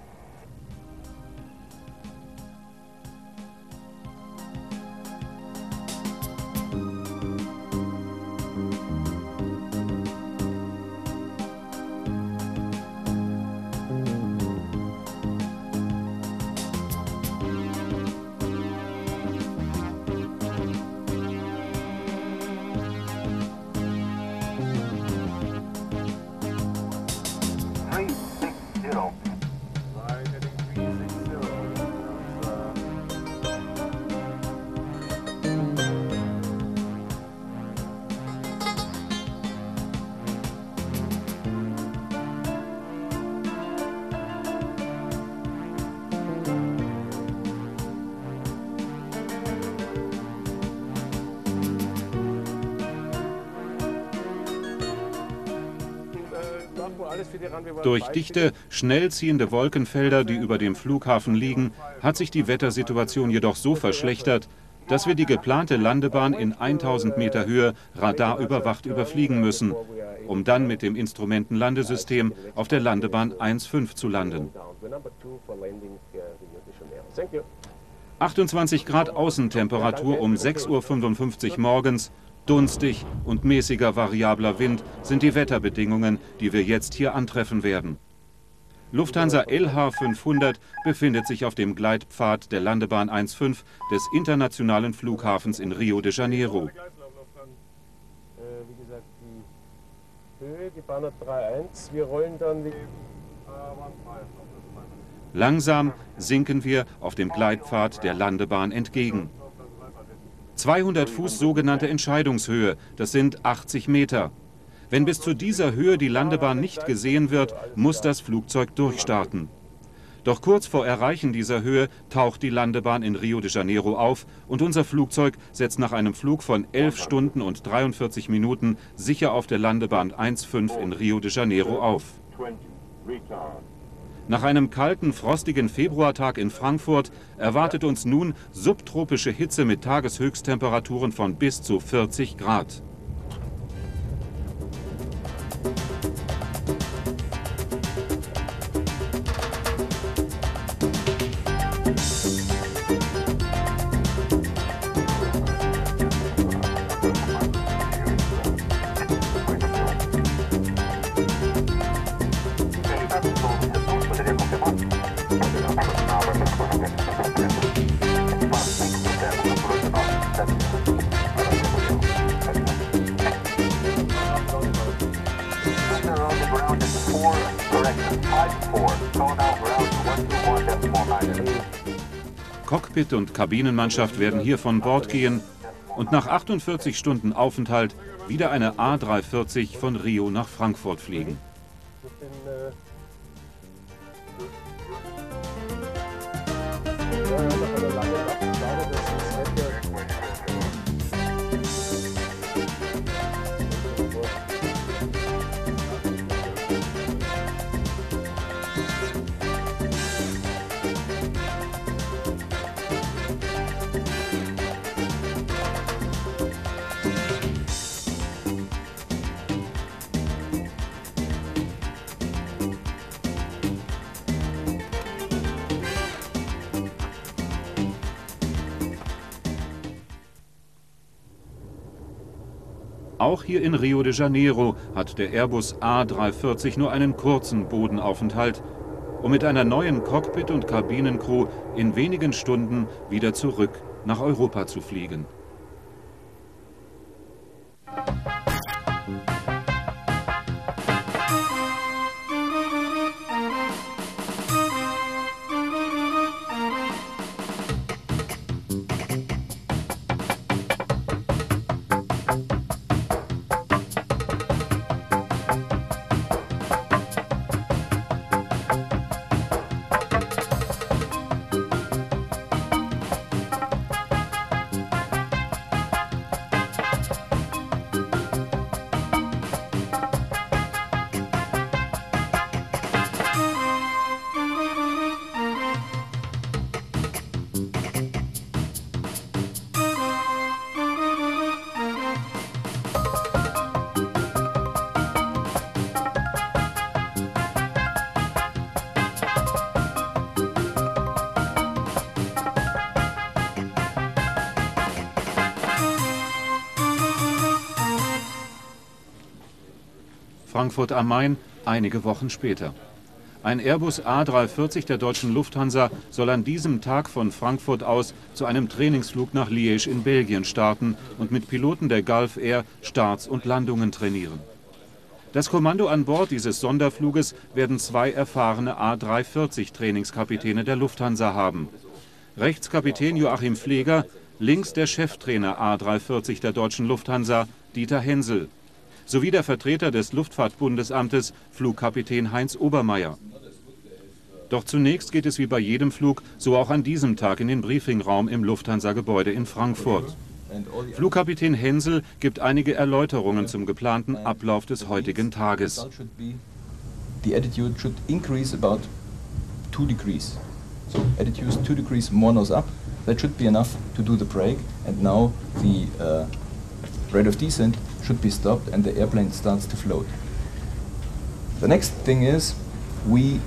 Durch dichte, schnell ziehende Wolkenfelder, die über dem Flughafen liegen, hat sich die Wettersituation jedoch so verschlechtert, dass wir die geplante Landebahn in tausend Meter Höhe radarüberwacht überfliegen müssen, um dann mit dem Instrumentenlandesystem auf der Landebahn eins fünf zu landen. achtundzwanzig Grad Außentemperatur um sechs Uhr fünfundfünfzig morgens, dunstig und mäßiger variabler Wind sind die Wetterbedingungen, die wir jetzt hier antreffen werden. Lufthansa L H fünfhundert befindet sich auf dem Gleitpfad der Landebahn eins fünf des internationalen Flughafens in Rio de Janeiro. Wie gesagt, die Höhe, die Bahn hat drei eins. Wir rollen dann wie Langsam sinken wir auf dem Gleitpfad der Landebahn entgegen. zweihundert Fuß sogenannte Entscheidungshöhe, das sind achtzig Meter. Wenn bis zu dieser Höhe die Landebahn nicht gesehen wird, muss das Flugzeug durchstarten. Doch kurz vor Erreichen dieser Höhe taucht die Landebahn in Rio de Janeiro auf und unser Flugzeug setzt nach einem Flug von elf Stunden und dreiundvierzig Minuten sicher auf der Landebahn eins fünf in Rio de Janeiro auf. Nach einem kalten, frostigen Februartag in Frankfurt erwartet uns nun subtropische Hitze mit Tageshöchsttemperaturen von bis zu vierzig Grad. Cockpit und Kabinenmannschaft werden hier von Bord gehen und nach achtundvierzig Stunden Aufenthalt wieder eine A drei vierzig von Rio nach Frankfurt fliegen. Auch hier in Rio de Janeiro hat der Airbus A drei vierzig nur einen kurzen Bodenaufenthalt, um mit einer neuen Cockpit- und Kabinencrew in wenigen Stunden wieder zurück nach Europa zu fliegen. Frankfurt am Main, einige Wochen später. Ein Airbus A drei vierzig der deutschen Lufthansa soll an diesem Tag von Frankfurt aus zu einem Trainingsflug nach Liège in Belgien starten und mit Piloten der Gulf Air Starts und Landungen trainieren. Das Kommando an Bord dieses Sonderfluges werden zwei erfahrene A drei vierzig Trainingskapitäne der Lufthansa haben. Rechts Kapitän Joachim Pfleger, links der Cheftrainer A drei vierzig der deutschen Lufthansa, Dieter Hensel, sowie der Vertreter des Luftfahrtbundesamtes, Flugkapitän Heinz Obermeier. Doch zunächst geht es wie bei jedem Flug, so auch an diesem Tag in den Briefingraum im Lufthansa-Gebäude in Frankfurt. Flugkapitän Hensel gibt einige Erläuterungen zum geplanten Ablauf des heutigen Tages. The attitude should increase about two degrees. So attitude two degrees more nose up. That should be enough to do the brake. And now the uh, rate of descent should be stopped and the airplane starts to float. The next thing is we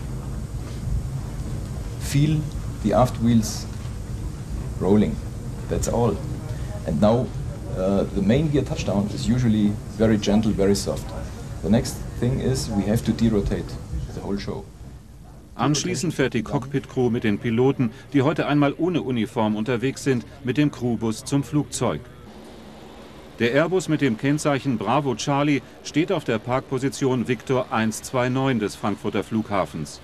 feel the aft wheels rolling. That's all. And now uh, the main gear touchdown is usually very gentle, very soft. The next thing is we have to derotate the whole show. Anschließend fährt die Cockpit-Crew mit den Piloten, die heute einmal ohne Uniform unterwegs sind, mit dem Crewbus zum Flugzeug. Der Airbus mit dem Kennzeichen Bravo Charlie steht auf der Parkposition Victor eins zwei neun des Frankfurter Flughafens.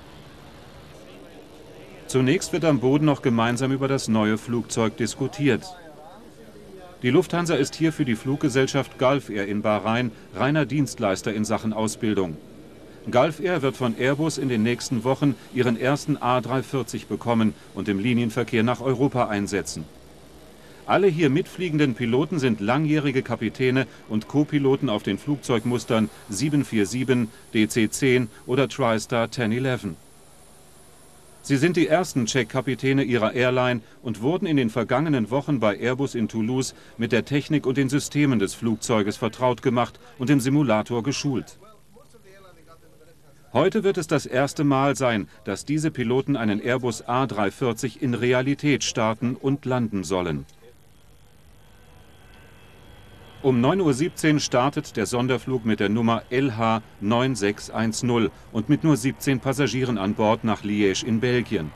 Zunächst wird am Boden noch gemeinsam über das neue Flugzeug diskutiert. Die Lufthansa ist hier für die Fluggesellschaft Gulf Air in Bahrain reiner Dienstleister in Sachen Ausbildung. Gulf Air wird von Airbus in den nächsten Wochen ihren ersten A drei vierzig bekommen und im Linienverkehr nach Europa einsetzen. Alle hier mitfliegenden Piloten sind langjährige Kapitäne und Co-Piloten auf den Flugzeugmustern sieben vier sieben, D C zehn oder TriStar zehn elf. Sie sind die ersten Check-Kapitäne ihrer Airline und wurden in den vergangenen Wochen bei Airbus in Toulouse mit der Technik und den Systemen des Flugzeuges vertraut gemacht und im Simulator geschult. Heute wird es das erste Mal sein, dass diese Piloten einen Airbus A drei vierzig in Realität starten und landen sollen. Um neun Uhr siebzehn startet der Sonderflug mit der Nummer L H neun sechs eins null und mit nur siebzehn Passagieren an Bord nach Liège in Belgien.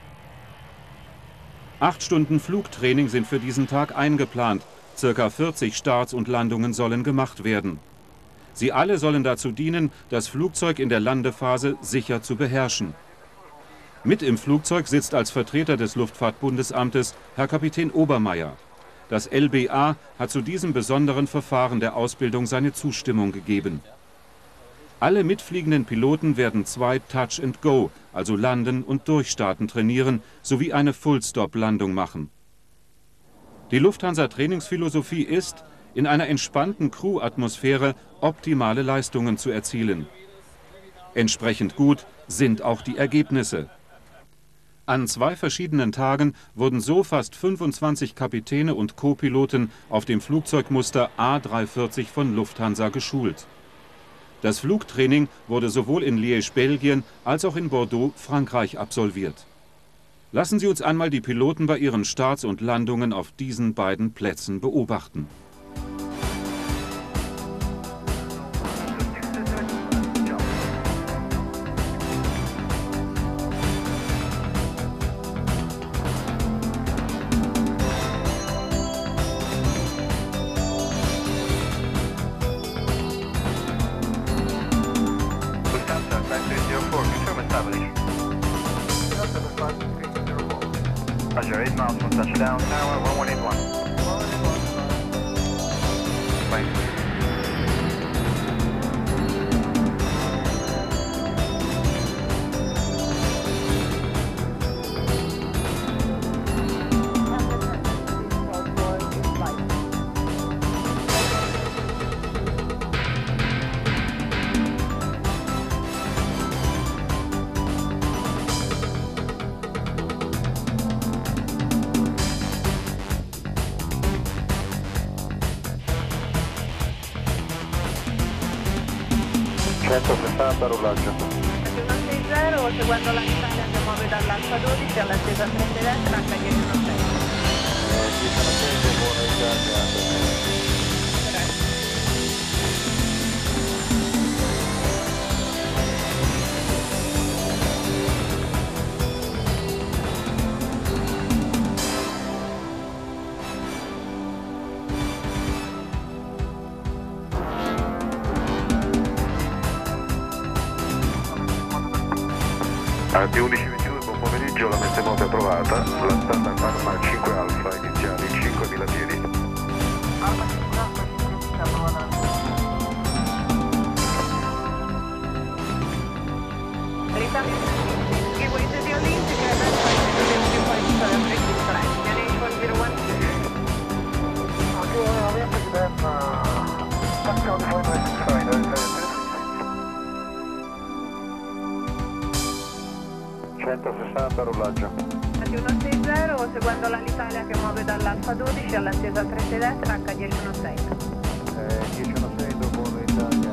Acht Stunden Flugtraining sind für diesen Tag eingeplant. Circa vierzig Starts und Landungen sollen gemacht werden. Sie alle sollen dazu dienen, das Flugzeug in der Landephase sicher zu beherrschen. Mit im Flugzeug sitzt als Vertreter des Luftfahrtbundesamtes Herr Kapitän Obermeier. Das L B A hat zu diesem besonderen Verfahren der Ausbildung seine Zustimmung gegeben. Alle mitfliegenden Piloten werden zwei Touch and Go, also Landen und Durchstarten trainieren, sowie eine Full-Stop-Landung machen. Die Lufthansa-Trainingsphilosophie ist, in einer entspannten Crew-Atmosphäre optimale Leistungen zu erzielen. Entsprechend gut sind auch die Ergebnisse. An zwei verschiedenen Tagen wurden so fast fünfundzwanzig Kapitäne und Co-Piloten auf dem Flugzeugmuster A drei vierzig von Lufthansa geschult. Das Flugtraining wurde sowohl in Liège, Belgien, als auch in Bordeaux, Frankreich absolviert. Lassen Sie uns einmal die Piloten bei ihren Starts und Landungen auf diesen beiden Plätzen beobachten. Roger, eight miles from touchdown, tower one one eight one. Bye. centosessanta rullaggio. centosessanta, seguendo la Italia che muove dall'Alfa dodici all'attesa trenta destra, H dieci uno sei. dieci uno sei, buona Italia. A T undici ventidue, buon pomeriggio, la messa in moto è approvata, la standard Parma cinque Alfa iniziali, cinquemila piedi. centosessanta rullaggio. A T centosessanta, seguendo l'Italia che muove dall'Alfa dodici all'attesa trenta destra, H dieci uno sei. dieci uno sei, buona Italia.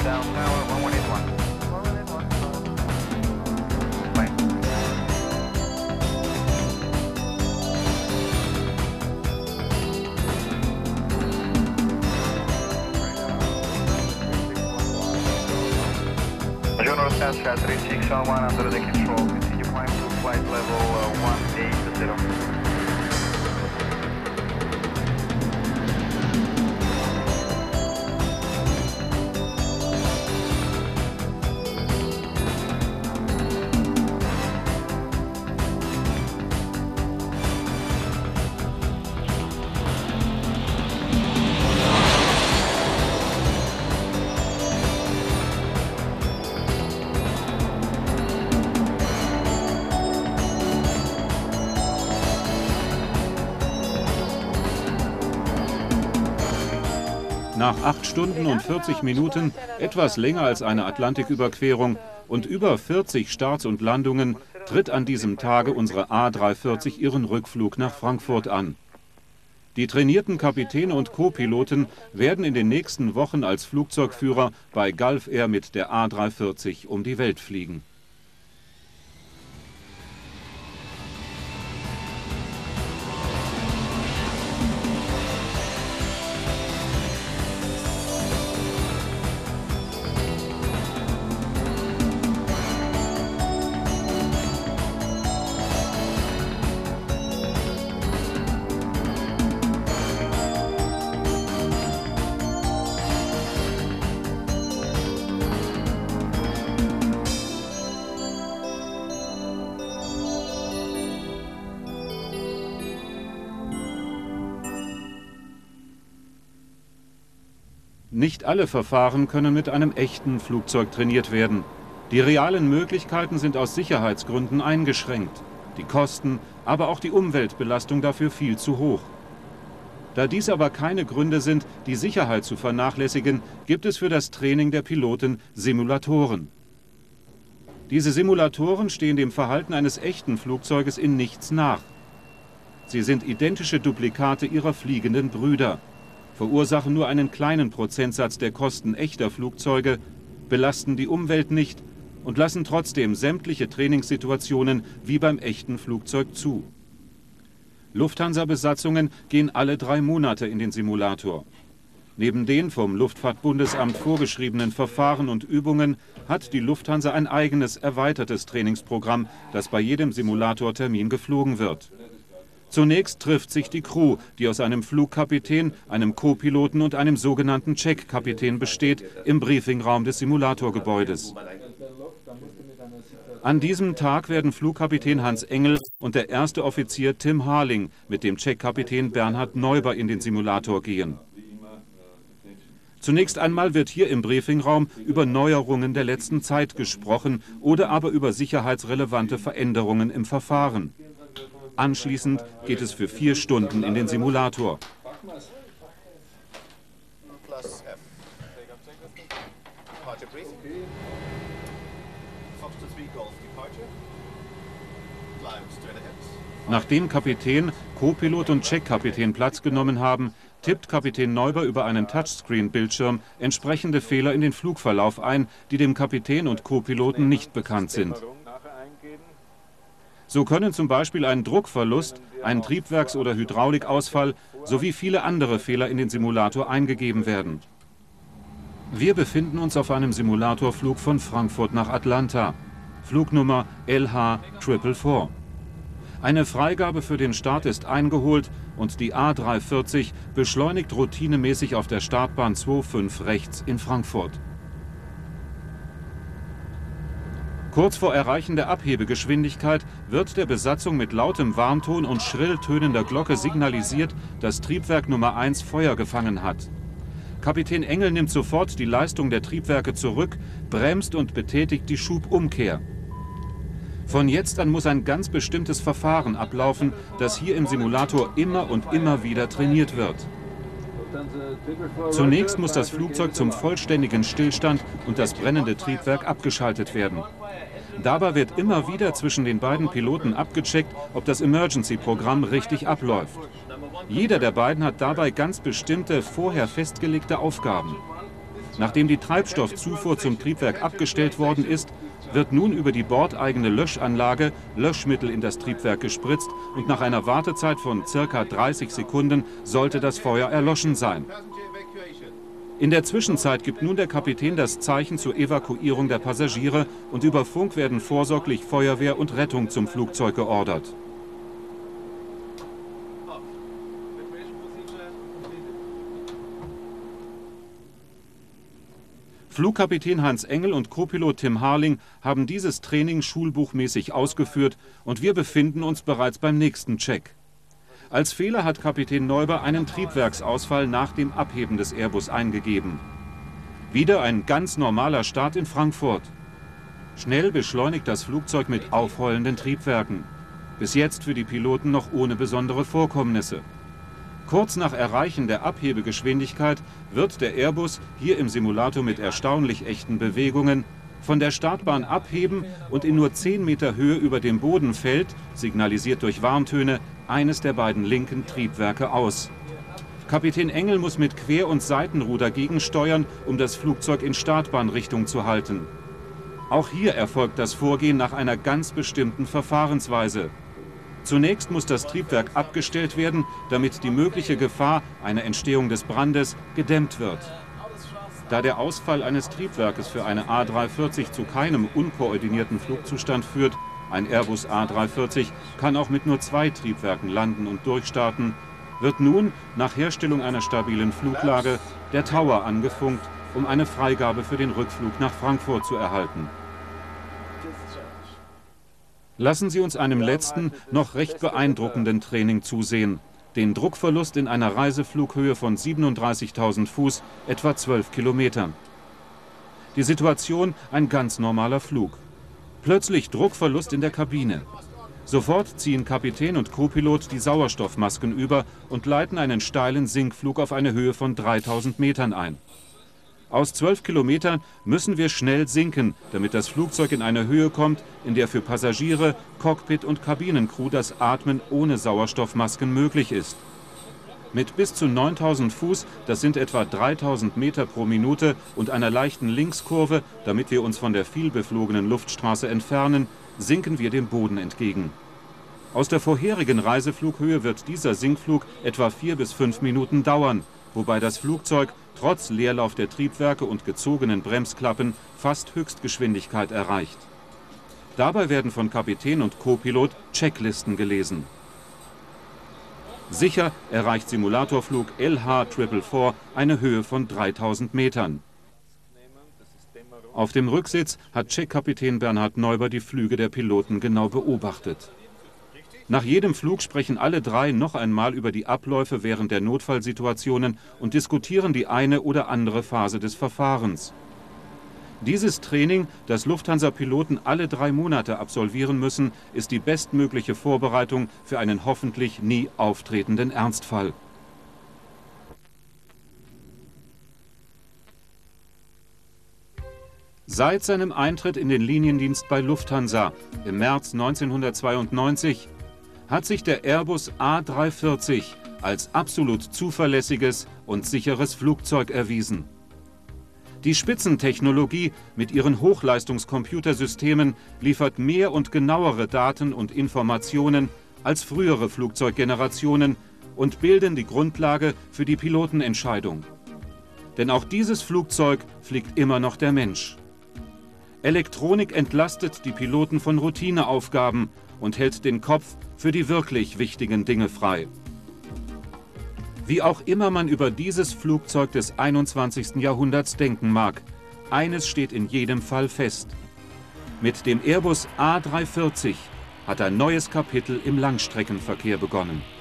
touchdown tower, one one eight one. Bye. Buongiorno, Sky three six one one under the control. Continue climb to flight level uh, one eight zero. Nach acht Stunden und vierzig Minuten, etwas länger als eine Atlantiküberquerung und über vierzig Starts und Landungen, tritt an diesem Tage unsere A drei vierzig ihren Rückflug nach Frankfurt an. Die trainierten Kapitäne und Co-Piloten werden in den nächsten Wochen als Flugzeugführer bei Gulf Air mit der A drei vierzig um die Welt fliegen. Nicht alle Verfahren können mit einem echten Flugzeug trainiert werden. Die realen Möglichkeiten sind aus Sicherheitsgründen eingeschränkt. Die Kosten, aber auch die Umweltbelastung dafür viel zu hoch. Da dies aber keine Gründe sind, die Sicherheit zu vernachlässigen, gibt es für das Training der Piloten Simulatoren. Diese Simulatoren stehen dem Verhalten eines echten Flugzeuges in nichts nach. Sie sind identische Duplikate ihrer fliegenden Brüder, verursachen nur einen kleinen Prozentsatz der Kosten echter Flugzeuge, belasten die Umwelt nicht und lassen trotzdem sämtliche Trainingssituationen wie beim echten Flugzeug zu. Lufthansa-Besatzungen gehen alle drei Monate in den Simulator. Neben den vom Luftfahrtbundesamt vorgeschriebenen Verfahren und Übungen hat die Lufthansa ein eigenes erweitertes Trainingsprogramm, das bei jedem Simulatortermin geflogen wird. Zunächst trifft sich die Crew, die aus einem Flugkapitän, einem Co-Piloten und einem sogenannten Check-Kapitän besteht, im Briefingraum des Simulatorgebäudes. An diesem Tag werden Flugkapitän Hans Engel und der erste Offizier Tim Harling mit dem Check-Kapitän Bernhard Neuber in den Simulator gehen. Zunächst einmal wird hier im Briefingraum über Neuerungen der letzten Zeit gesprochen oder aber über sicherheitsrelevante Veränderungen im Verfahren. Anschließend geht es für vier Stunden in den Simulator. Nachdem Kapitän, Co-Pilot und Check-Kapitän Platz genommen haben, tippt Kapitän Neuber über einen Touchscreen-Bildschirm entsprechende Fehler in den Flugverlauf ein, die dem Kapitän und Co-Piloten nicht bekannt sind. So können zum Beispiel ein Druckverlust, ein Triebwerks- oder Hydraulikausfall sowie viele andere Fehler in den Simulator eingegeben werden. Wir befinden uns auf einem Simulatorflug von Frankfurt nach Atlanta, Flugnummer L H vier vier vier. Eine Freigabe für den Start ist eingeholt und die A drei vierzig beschleunigt routinemäßig auf der Startbahn zwei fünf rechts in Frankfurt. Kurz vor Erreichen der Abhebegeschwindigkeit wird der Besatzung mit lautem Warnton und schrill tönender Glocke signalisiert, dass Triebwerk Nummer eins Feuer gefangen hat. Kapitän Engel nimmt sofort die Leistung der Triebwerke zurück, bremst und betätigt die Schubumkehr. Von jetzt an muss ein ganz bestimmtes Verfahren ablaufen, das hier im Simulator immer und immer wieder trainiert wird. Zunächst muss das Flugzeug zum vollständigen Stillstand und das brennende Triebwerk abgeschaltet werden. Dabei wird immer wieder zwischen den beiden Piloten abgecheckt, ob das Emergency-Programm richtig abläuft. Jeder der beiden hat dabei ganz bestimmte, vorher festgelegte Aufgaben. Nachdem die Treibstoffzufuhr zum Triebwerk abgestellt worden ist, wird nun über die bordeigene Löschanlage Löschmittel in das Triebwerk gespritzt und nach einer Wartezeit von circa dreißig Sekunden sollte das Feuer erloschen sein. In der Zwischenzeit gibt nun der Kapitän das Zeichen zur Evakuierung der Passagiere und über Funk werden vorsorglich Feuerwehr und Rettung zum Flugzeug geordert. Flugkapitän Heinz Engel und Co-Pilot Tim Harling haben dieses Training schulbuchmäßig ausgeführt und wir befinden uns bereits beim nächsten Check. Als Fehler hat Kapitän Neuber einen Triebwerksausfall nach dem Abheben des Airbus eingegeben. Wieder ein ganz normaler Start in Frankfurt. Schnell beschleunigt das Flugzeug mit aufheulenden Triebwerken. Bis jetzt für die Piloten noch ohne besondere Vorkommnisse. Kurz nach Erreichen der Abhebegeschwindigkeit wird der Airbus, hier im Simulator mit erstaunlich echten Bewegungen, von der Startbahn abheben und in nur zehn Meter Höhe über dem Boden fällt, signalisiert durch Warntöne, eines der beiden linken Triebwerke aus. Kapitän Engel muss mit Quer- und Seitenruder gegensteuern, um das Flugzeug in Startbahnrichtung zu halten. Auch hier erfolgt das Vorgehen nach einer ganz bestimmten Verfahrensweise. Zunächst muss das Triebwerk abgestellt werden, damit die mögliche Gefahr einer Entstehung des Brandes gedämmt wird. Da der Ausfall eines Triebwerkes für eine A drei vierzig zu keinem unkoordinierten Flugzustand führt, ein Airbus A drei vierzig kann auch mit nur zwei Triebwerken landen und durchstarten, wird nun nach Herstellung einer stabilen Fluglage der Tower angefunkt, um eine Freigabe für den Rückflug nach Frankfurt zu erhalten. Lassen Sie uns einem letzten, noch recht beeindruckenden Training zusehen. Den Druckverlust in einer Reiseflughöhe von siebenunddreißigtausend Fuß, etwa zwölf Kilometern. Die Situation: ein ganz normaler Flug. Plötzlich Druckverlust in der Kabine. Sofort ziehen Kapitän und Co-Pilot die Sauerstoffmasken über und leiten einen steilen Sinkflug auf eine Höhe von dreitausend Metern ein. Aus zwölf Kilometern müssen wir schnell sinken, damit das Flugzeug in eine Höhe kommt, in der für Passagiere, Cockpit und Kabinencrew das Atmen ohne Sauerstoffmasken möglich ist. Mit bis zu neuntausend Fuß, das sind etwa dreitausend Meter pro Minute, und einer leichten Linkskurve, damit wir uns von der vielbeflogenen Luftstraße entfernen, sinken wir dem Boden entgegen. Aus der vorherigen Reiseflughöhe wird dieser Sinkflug etwa vier bis fünf Minuten dauern, wobei das Flugzeug trotz Leerlauf der Triebwerke und gezogenen Bremsklappen fast Höchstgeschwindigkeit erreicht. Dabei werden von Kapitän und Co-Pilot Checklisten gelesen. Sicher erreicht Simulatorflug L H vier vier vier eine Höhe von dreitausend Metern. Auf dem Rücksitz hat Checkkapitän Bernhard Neuber die Flüge der Piloten genau beobachtet. Nach jedem Flug sprechen alle drei noch einmal über die Abläufe während der Notfallsituationen und diskutieren die eine oder andere Phase des Verfahrens. Dieses Training, das Lufthansa-Piloten alle drei Monate absolvieren müssen, ist die bestmögliche Vorbereitung für einen hoffentlich nie auftretenden Ernstfall. Seit seinem Eintritt in den Liniendienst bei Lufthansa im März neunzehnhundertzweiundneunzig hat sich der Airbus A drei vierzig als absolut zuverlässiges und sicheres Flugzeug erwiesen. Die Spitzentechnologie mit ihren Hochleistungscomputersystemen liefert mehr und genauere Daten und Informationen als frühere Flugzeuggenerationen und bilden die Grundlage für die Pilotenentscheidung. Denn auch dieses Flugzeug fliegt immer noch der Mensch. Elektronik entlastet die Piloten von Routineaufgaben und hält den Kopf für die wirklich wichtigen Dinge frei. Wie auch immer man über dieses Flugzeug des einundzwanzigsten Jahrhunderts denken mag, eines steht in jedem Fall fest: Mit dem Airbus A drei vierzig hat ein neues Kapitel im Langstreckenverkehr begonnen.